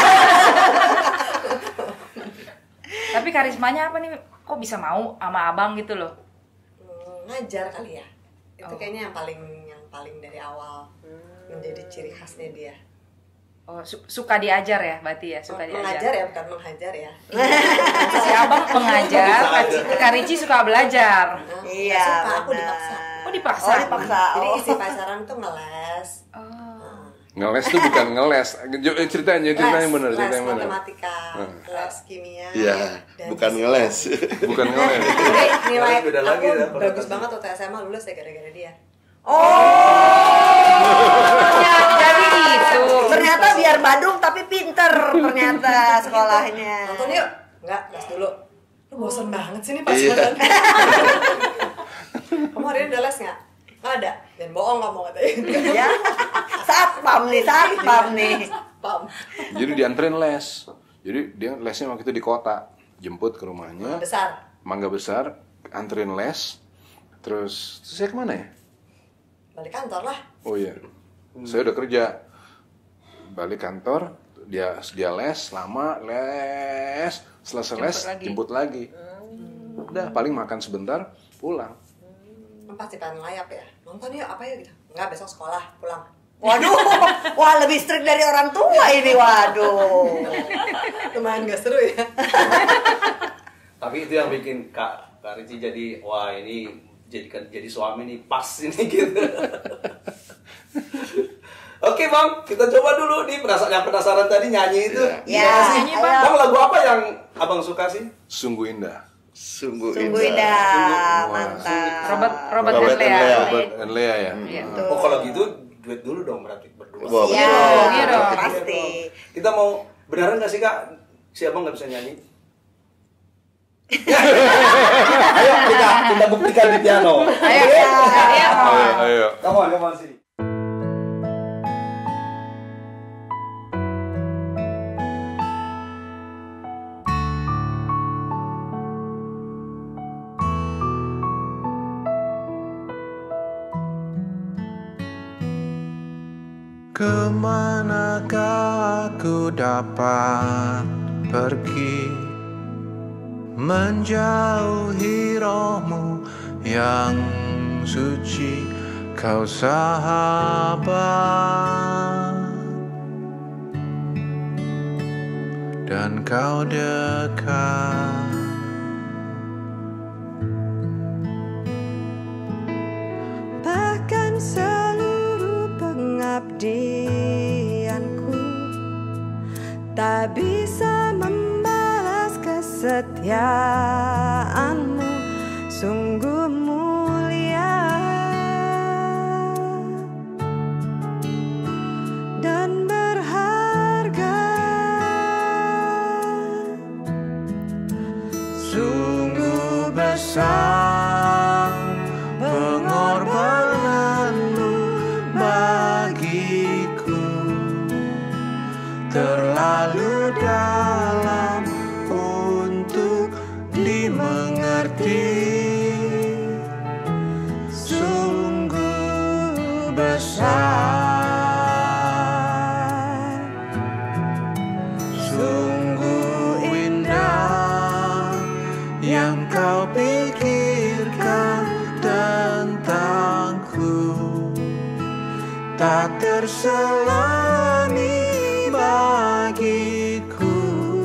Speaker 2: Tapi karismanya apa nih? Kok bisa mau sama abang gitu loh?
Speaker 6: Hmm, ngajar kali ya. Itu
Speaker 2: Oh.
Speaker 6: kayaknya yang paling yang paling dari awal menjadi ciri khasnya dia.
Speaker 2: Oh, su- suka diajar ya, berarti ya, suka
Speaker 6: Mengajar
Speaker 2: diajar.
Speaker 6: ya, bukan menghajar ya.
Speaker 2: Si abang mengajar, Kak Ricci suka belajar.
Speaker 5: Iya.
Speaker 6: Nggak suka, aku
Speaker 5: benar.
Speaker 6: dipaksa.
Speaker 2: Oh, dipaksa?
Speaker 5: Oh, dipaksa.
Speaker 6: Jadi
Speaker 5: Oh.
Speaker 6: isi pacaran tuh ngeles.
Speaker 2: Oh.
Speaker 3: Ngeles tuh bukan ngeles. Jo- eh, Ceritain, ceritain yang benar,
Speaker 6: Les
Speaker 3: cerita yang benar.
Speaker 6: matematika,
Speaker 3: Hmm.
Speaker 6: les kimia.
Speaker 4: Iya,
Speaker 6: dan
Speaker 4: bukan
Speaker 6: fisika.
Speaker 4: ngeles.
Speaker 3: Bukan ngeles.
Speaker 6: Jadi nilai
Speaker 1: Ngeles beda
Speaker 6: aku
Speaker 1: lagi ya, kalau
Speaker 6: bagus
Speaker 1: tadi.
Speaker 6: banget waktu S M A, lulus ya gara-gara dia.
Speaker 2: Jadi itu.
Speaker 5: Ternyata biar Badung tapi pinter ternyata sekolahnya.
Speaker 6: Nonton yuk. Enggak, les dulu. Lu bosen banget sih nih
Speaker 4: Iya.
Speaker 6: pacaran. Kamu hari ini udah les nggak? Nggak ada. Dan bohong kamu katanya.
Speaker 5: Ya. Satpam nih, satpam nih.
Speaker 6: Pam.
Speaker 3: Jadi dianterin les. Jadi dia lesnya waktu itu di kota. Jemput ke rumahnya.
Speaker 6: Besar.
Speaker 3: Mangga Besar, anterin les. Terus, terus saya kemana ya?
Speaker 6: Balik kantor lah.
Speaker 3: Oh iya, saya udah kerja. Balik kantor, dia dia les, lama les, selesai
Speaker 2: Jemput
Speaker 3: les,
Speaker 2: lagi.
Speaker 3: jemput lagi. Udah, paling makan sebentar, pulang.
Speaker 6: Kan pasti pengen layap ya. Nonton yuk, apa yuk gitu. Enggak, besok sekolah, pulang.
Speaker 5: Waduh, wah lebih strict dari orang tua ini, waduh.
Speaker 6: Lumayan gak seru ya.
Speaker 1: Tapi itu yang bikin Kak Kak Rizky jadi wah ini jadikan jadi suami nih pas ini gitu. Oke Bang, kita coba dulu nih penasaran yang penasaran tadi nyanyi itu.
Speaker 5: Ya,
Speaker 1: Gimana sih?
Speaker 5: ayo.
Speaker 1: Bang, lagu apa yang Abang suka sih?
Speaker 3: Sungguh indah.
Speaker 4: Sungguh,
Speaker 5: Sungguh
Speaker 4: indah.
Speaker 5: indah,
Speaker 3: Wah,
Speaker 5: mantap.
Speaker 2: Robert Robert,
Speaker 4: Robert
Speaker 2: dan Lea.
Speaker 4: and Lea.
Speaker 3: Robert and Lea ya.
Speaker 2: Iya.
Speaker 1: Oh kalau gitu duet dulu dong berarti berdua.
Speaker 4: Wah,
Speaker 5: Ya,
Speaker 4: betul.
Speaker 2: Iya dong.
Speaker 5: pasti.
Speaker 1: Kita mau beneran nggak sih Kak? Si Abang nggak bisa nyanyi? Ayo kita kita buktikan di piano.
Speaker 2: Ayo,
Speaker 1: Oke?
Speaker 2: ayo, ayo.
Speaker 3: Ayo, ayo.
Speaker 1: Come on, come on sini.
Speaker 8: Kemanakah aku dapat pergi menjauhi rohmu yang suci, kau sahabat dan kau dekat.
Speaker 9: Bahkan seluruh pengabdian tak bisa membalas kesetiaanmu, sungguh mulia dan berharga.
Speaker 8: Sungguh besar pengorbananmu bagiku, terlalu dalam untuk dimengerti. Sungguh besar, sungguh indah yang kau pikirkan tentangku, tak terselami bagiku.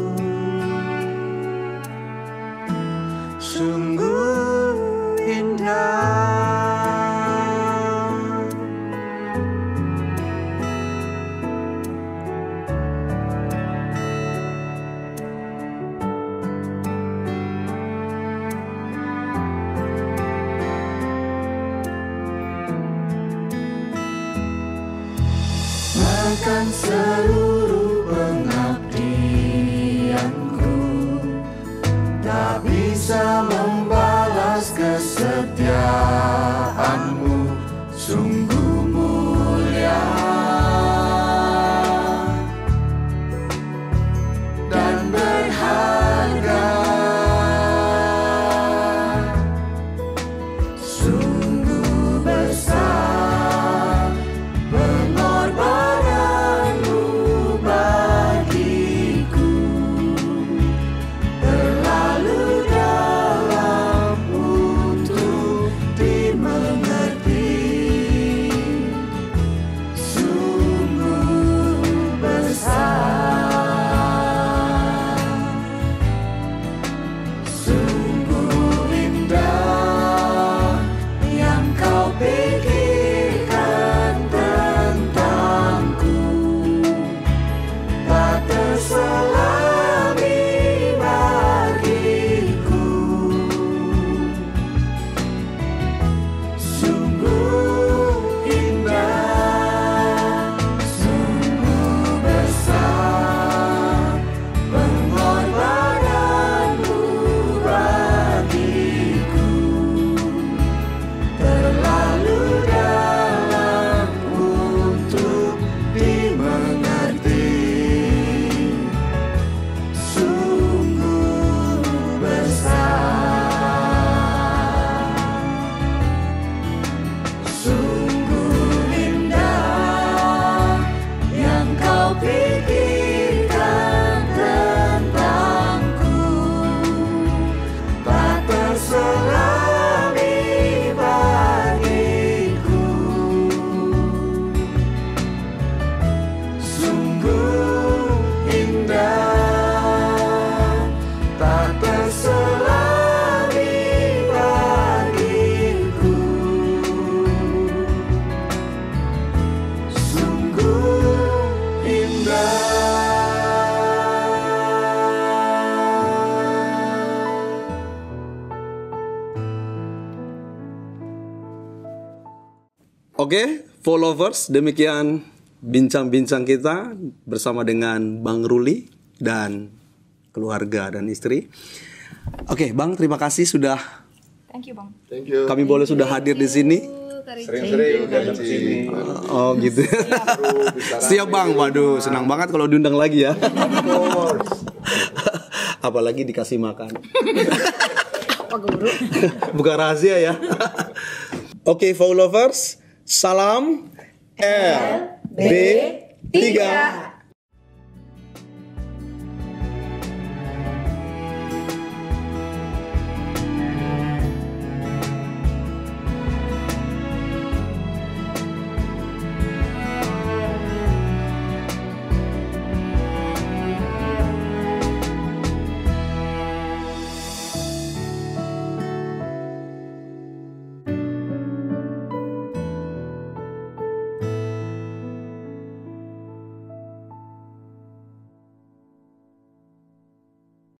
Speaker 8: Sungguh indah. Akan seluruh pengabdianku, tak bisa membalas kesetiaanmu, sungguh mulia dan berharga. Sungguh besar pengorbananmu bagiku, terlalu dalam untuk dimengerti. Sungguh besar, sungguh indah yang kau pikirkan tentangku, tak terselami bagiku. Sungguh indah, sungguh besar pengorbananmu bagiku, terlalu dalam untuk dimengerti. Sungguh besar, sungguh indah yang kau pikirkan tentangku, tak terselami bagiku. Sungguh indah, tak terselami bagiku. Sungguh indah.
Speaker 1: Oke, followers, demikian bincang-bincang kita bersama dengan Bang Ruli dan keluarga dan istri. Oke, Bang, terima kasih sudah
Speaker 2: Thank you, Bang.
Speaker 4: Thank you.
Speaker 1: kami boleh sudah hadir di sini.
Speaker 3: Sering-sering datang ke sini.
Speaker 1: Oh, gitu. Siap, Bang. Waduh, senang banget kalau diundang lagi ya. Apalagi dikasih makan.
Speaker 2: Apa guru?
Speaker 1: Bukan rahasia ya. Oke, followers, salam L B tiga